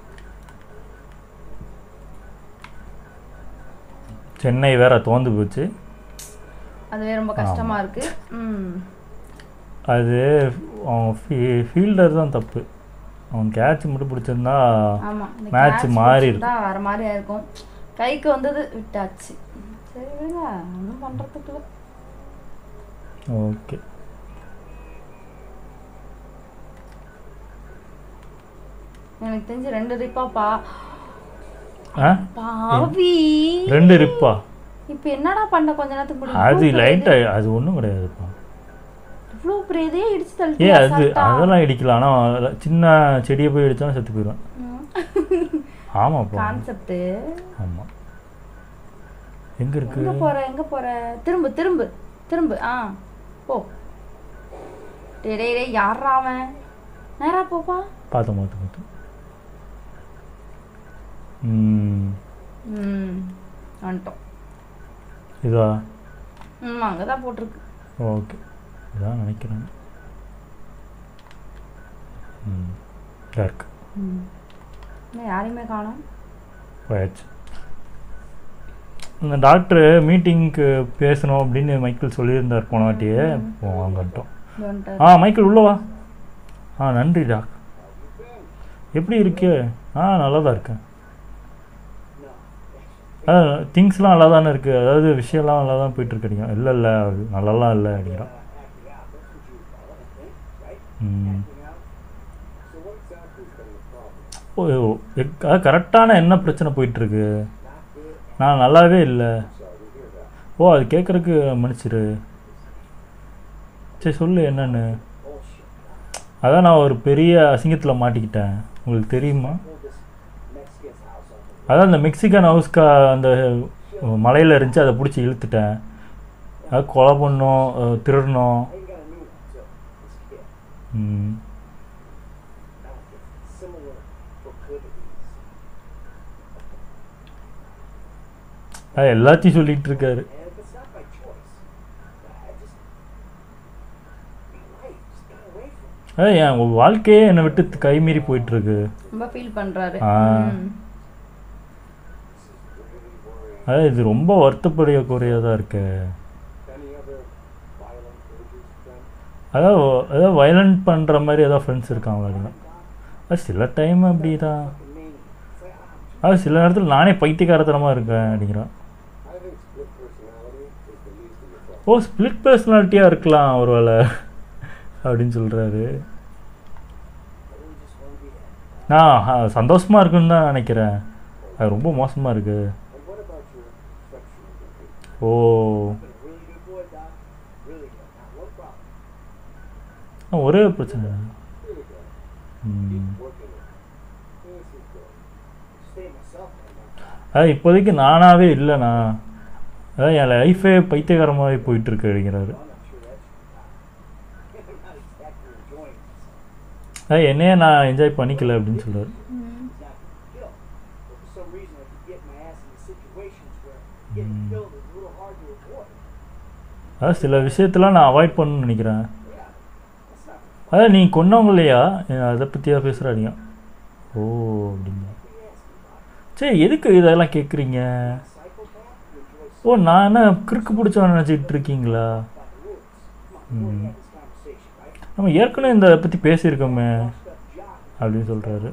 சென்னை வேற தோந்து போச்சு, அதுவே ரொம்ப கஷ்டமா இருக்கு. அது அவன் ஃபீல்டர் தான் தப்பு. அவன் கேட்ச் மட்டும் பிடிச்சிருந்தா மேட்ச் மாறி இருக்கும், வேற மாதிரி இருக்கும். கைக்கு வந்தது விட்டாச்சு. சரி விடுங்க, ஒன்றும் பண்றதுக்கு. ஓகே. எனக்கு தெரிஞ்சு 2 ரிப்பாப்பா. பாவி 2 ரிப்பா? இப்போ என்னடா பண்ண? கொஞ்ச நேரத்துக்கு முன்னாடி அது லைட்டா, அது ஒன்றும் கிடையாதுப்பா. இவ்வளோ பெரியதே இடிச்சு தள்ளி. அது அதெல்லாம் இடிக்கலாம், ஆனால் சின்ன செடியை போய் இடிச்சாலும் செத்து போயிடுவேன். ஆமாப்பா கான்செப்ட். ஆமாம். எங்கே இருக்கு? எங்கே போகிற? திரும்பு திரும்பு திரும்பு. போ. டே யாரா அவன்? நேரா போப்பா. பார்த்து வந்துட்டோம். இதா? அங்கே தான் போட்டிருக்கு. ஓகே, இதான் நினைக்கிறேன். இருக்கு. இன்னும் யாரையுமே காணோம். போயாச்சு. இந்த டாக்டர் மீட்டிங்க்கு பேசணும் அப்படின்னு மைக்கேல் சொல்லியிருந்தார் போன வாட்டியே. வாங்கட்டோம். மைக்கேல் உள்ளவா. நன்றி டாக். எப்படி இருக்கு? நல்லா தான் இருக்கேன். திங்ஸ்லாம் நல்லா தானே இருக்குது, அதாவது விஷயம்லாம் நல்லா தான் போயிட்டுருக்கு அடிக்கும். இல்லை அது நல்லாலாம் இல்லை அப்படிங்கிறான். கரெக்டான என்ன பிரச்சனை போயிட்டுருக்கு? நான் நல்லாவே இல்லை. அது கேட்குறக்கு மன்னிச்சிரு. சரி சொல்லு என்னன்னு. அதான் நான் ஒரு பெரிய அசிங்கத்தில் மாட்டிக்கிட்டேன், உங்களுக்கு தெரியுமா? அதான் அந்த மெக்சிகன் ஹவுஸ்க்கா அந்த மலையில் இருந்துச்சு, அதை பிடிச்சி இழுத்துட்டேன். அது கொலை பண்ணோம், திருடணும். எல்லாத்தையும் சொல்லிட்டு இருக்காரு. என் வாழ்க்கையே என்னை விட்டு கைமீறி போயிட்டு இருக்கு. இது ரொம்ப வருத்தப்படைய குறையாதான் இருக்கு. அதாவது வயலண்ட் பண்ணுற மாதிரி ஏதாவது ஃப்ரெண்ட்ஸ் இருக்காங்களா? அது சில டைம் அப்படி தான். அது சில நேரத்தில் நானே பைத்தியக்காரத்தனமாக இருக்கேன் அப்படிங்கிறான். ஸ்பிளிட் பர்சனாலிட்டியாக இருக்கலாம் ஒரு வேளை அப்படின்னு சொல்கிறாரு. நான் சந்தோஷமாக இருக்குன்னு தான் நினைக்கிறேன். அது ரொம்ப மோசமாக இருக்கு. ஒரே பிரச்சனை. இப்போதைக்கு நானாகவே இல்லைண்ணா. அதான் என் லைஃபே பைத்தியகாரமாகவே போயிட்டுருக்கு அப்படிங்கிறாரு. என்னையே நான் என்ஜாய் பண்ணிக்கல அப்படின்னு சொல்கிறார். அதான் சில விஷயத்தெல்லாம் நான் அவாய்ட் பண்ணணும்னு நினைக்கிறேன். அதான் நீ கொன்னவங்க இல்லையா, அதை பற்றியாக பேசுகிறாடிங்க. அப்படிங்க. சரி எதுக்கு இதெல்லாம் கேட்குறீங்க? நான் என்ன கிறுக்கு பிடிச்சவன் நினச்சிக்கிட்டு இருக்கீங்களா? நம்ம ஏற்கனவே இந்த பற்றி பேசியிருக்கோமே அப்படின்னு சொல்கிறாரு.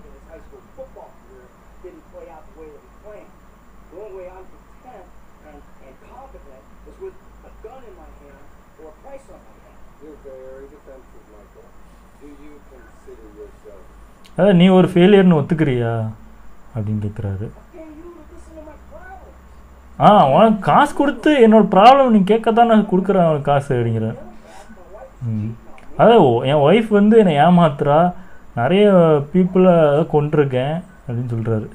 அதான் நீ ஒரு ஃபெயிலியர்னு ஒத்துக்கிறியா அப்படின்னு கேட்குறாரு. உனக்கு காசு கொடுத்து என்னோட ப்ராப்ளம் நீ கேட்கத்தான் நான் கொடுக்குறேன் அவனுக்கு காசு அப்படிங்கிறேன். அதான் என் ஒய்ஃப் வந்து என்னை ஏமாத்துறா, நிறைய பீப்புளை கொண்டிருக்கேன் அப்படின்னு சொல்கிறாரு.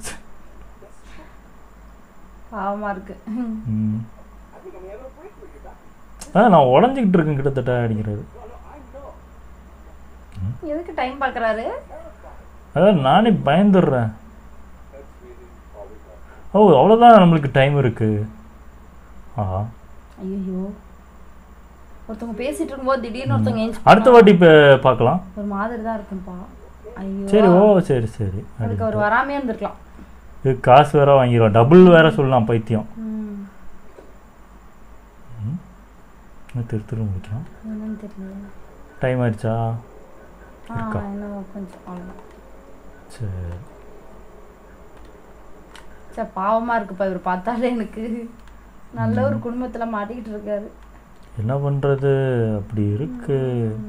நான் உடஞ்சிக்கிட்டு இருக்கேன் கிட்டத்தட்ட அப்படிங்கிறாரு. அதான் நானே பயந்துடுறேன். அவ்வளோதான் நம்மளுக்கு டைம் இருக்கு. ஒருத்தவங்க பேசிட்டு இருக்கும்போது திடீர்னு ஒருத்தவங்க அடுத்த வாட்டி இப்போ பார்க்கலாம். ஒரு மாதிரி தான் இருக்கும்பா. சரி சரி சரி. அதுக்கு அவர் வராமே இருந்திருக்கலாம். இது காசு வேற வாங்கிடுவோம், டபுள் வேற சொல்லலாம். பைத்தியம். திரு முடிக்கலாம். டைம் ஆயிடுச்சா? சரி பாவமா இருக்குப்பா இவர் பார்த்தாலே. எனக்கு நல்ல ஒரு குடும்பத்துல மாட்டிக்கிட்டு இருக்காரு. என்ன பண்றது, அப்படி இருக்கு.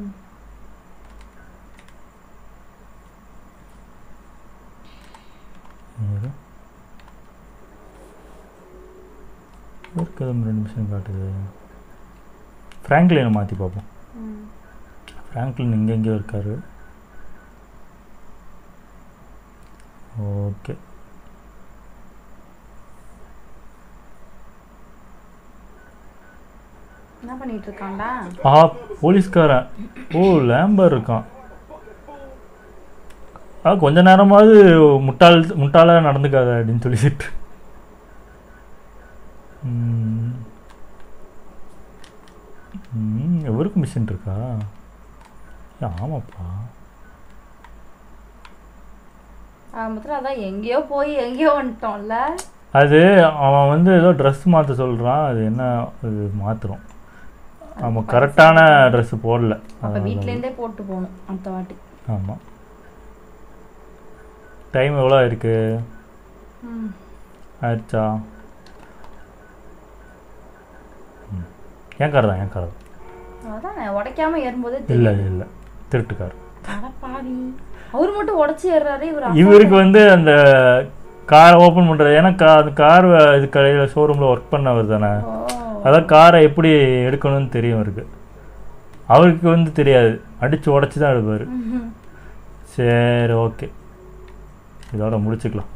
ஒரு 2 நிமிஷம் காட்டுது. ஃப்ராங்க்லினை மாற்றி பார்ப்போம். ஃப்ராங்க்லின் எங்கெங்கேயோ இருக்காரு. ஓகே. என்ன பண்ணிட்டு இருக்கான்டா? போலீஸ்காரன். லேம்பர் இருக்கான். கொஞ்ச நேரமாவது முட்டாளா நடந்துக்காத அப்படின்னு சொல்லிட்டு. எவருக்கு மிஷின் இருக்கா? ஆமாப்பா. ஆரம்பத்தில் அதான் எங்கேயோ போய் எங்கேயோ வந்துட்டோம்ல. அது அவன் வந்து ஏதோ ட்ரெஸ் மாற்ற சொல்கிறான். அது என்ன அது மாற்றுறோம். நம்ம கரெக்டான ட்ரெஸ்ஸு போடல. அப்போ வீட்டிலேருந்தே போட்டு போகணும் அடுத்த வாட்டி. ஆமாம். டைம் எவ்வளோ இருக்கு? ஆயிடுச்சா? என் கார் தான், என் கார் தான். அதான் உடைக்காம ஏறும்போது இல்லை இல்லை, திருட்டுக்கார். பாவி, அவர் மட்டும் உடச்சி ஏறுறாரு. இவருக்கு வந்து அந்த காரை ஓப்பன் பண்ணுறது, ஏன்னா அந்த கார் இது கடையில் ஷோரூமில் ஒர்க் பண்ணவர் தானே. அதான் காரை எப்படி எடுக்கணும்னு தெரியும் இருக்கு. அவருக்கு வந்து தெரியாது, அடித்து உடச்சி தான் எடுப்பார். சரி, ஓகே, இதோட முடிச்சுக்கலாம்.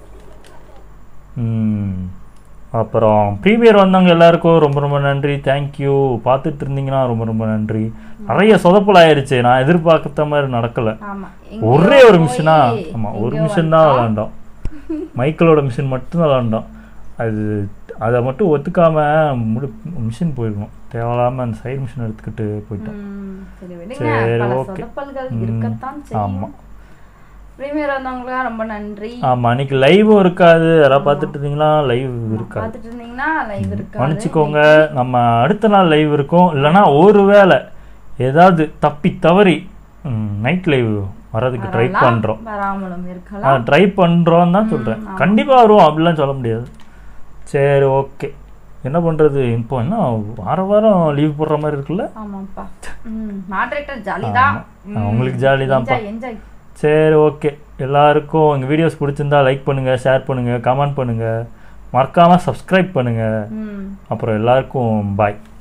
அப்புறம் ப்ரீமியர் வந்தவங்க எல்லாருக்கும் ரொம்ப ரொம்ப நன்றி, தேங்க்யூ. பார்த்துட்டு இருந்தீங்கன்னா ரொம்ப ரொம்ப நன்றி. நிறைய சொதப்பல் ஆயிடுச்சு, நான் எதிர்பார்த்த மாதிரி நடக்கலை. ஒரே ஒரு மிஷினா? ஆமாம், ஒரு மிஷின் தான் விளாண்டோம். மைக்கிளோட மிஷின் மட்டும்தான் விளாண்டோம். அதை மட்டும் ஒத்துக்காமல் மிஷின் போயிருக்கணும். தேவையில்லாமல் அந்த சைடு மிஷின் எடுத்துக்கிட்டு போயிட்டோம். சரி, ஓகே. ஆமாம், ப்ரீமியர் வந்தவங்களுக்கு ரொம்ப நன்றி. ஆமாம், அன்றைக்கி லைவும் இருக்காது. யாராவது பார்த்துட்டு இருந்தீங்கன்னா லைவ் இருக்காது, மன்னிச்சிக்கோங்க. நம்ம அடுத்த நாள் லைவ் இருக்கும். இல்லைனா ஒரு வேளை ஏதாவது தப்பி தவறி நைட் லைவ் வர்றதுக்கு ட்ரை பண்ணுறோம். ட்ரை பண்ணுறோன்னு தான் சொல்கிறேன். கண்டிப்பாக வருவோம், அப்படிலாம் சொல்ல முடியாது. சரி, ஓகே. என்ன பண்ணுறது இப்போ? என்ன வாரம் லீவ் போடுற மாதிரி இருக்குல்ல? உங்களுக்கு ஜாலி தான்ப்பா. சரி, ஓகே. எல்லாருக்கும் எங்கள் வீடியோஸ் பிடிச்சிருந்தா லைக் பண்ணுங்கள், ஷேர் பண்ணுங்கள், கமெண்ட் பண்ணுங்கள், மறக்காமல் சப்ஸ்கிரைப் பண்ணுங்கள். அப்புறம் எல்லாருக்கும் பாய்.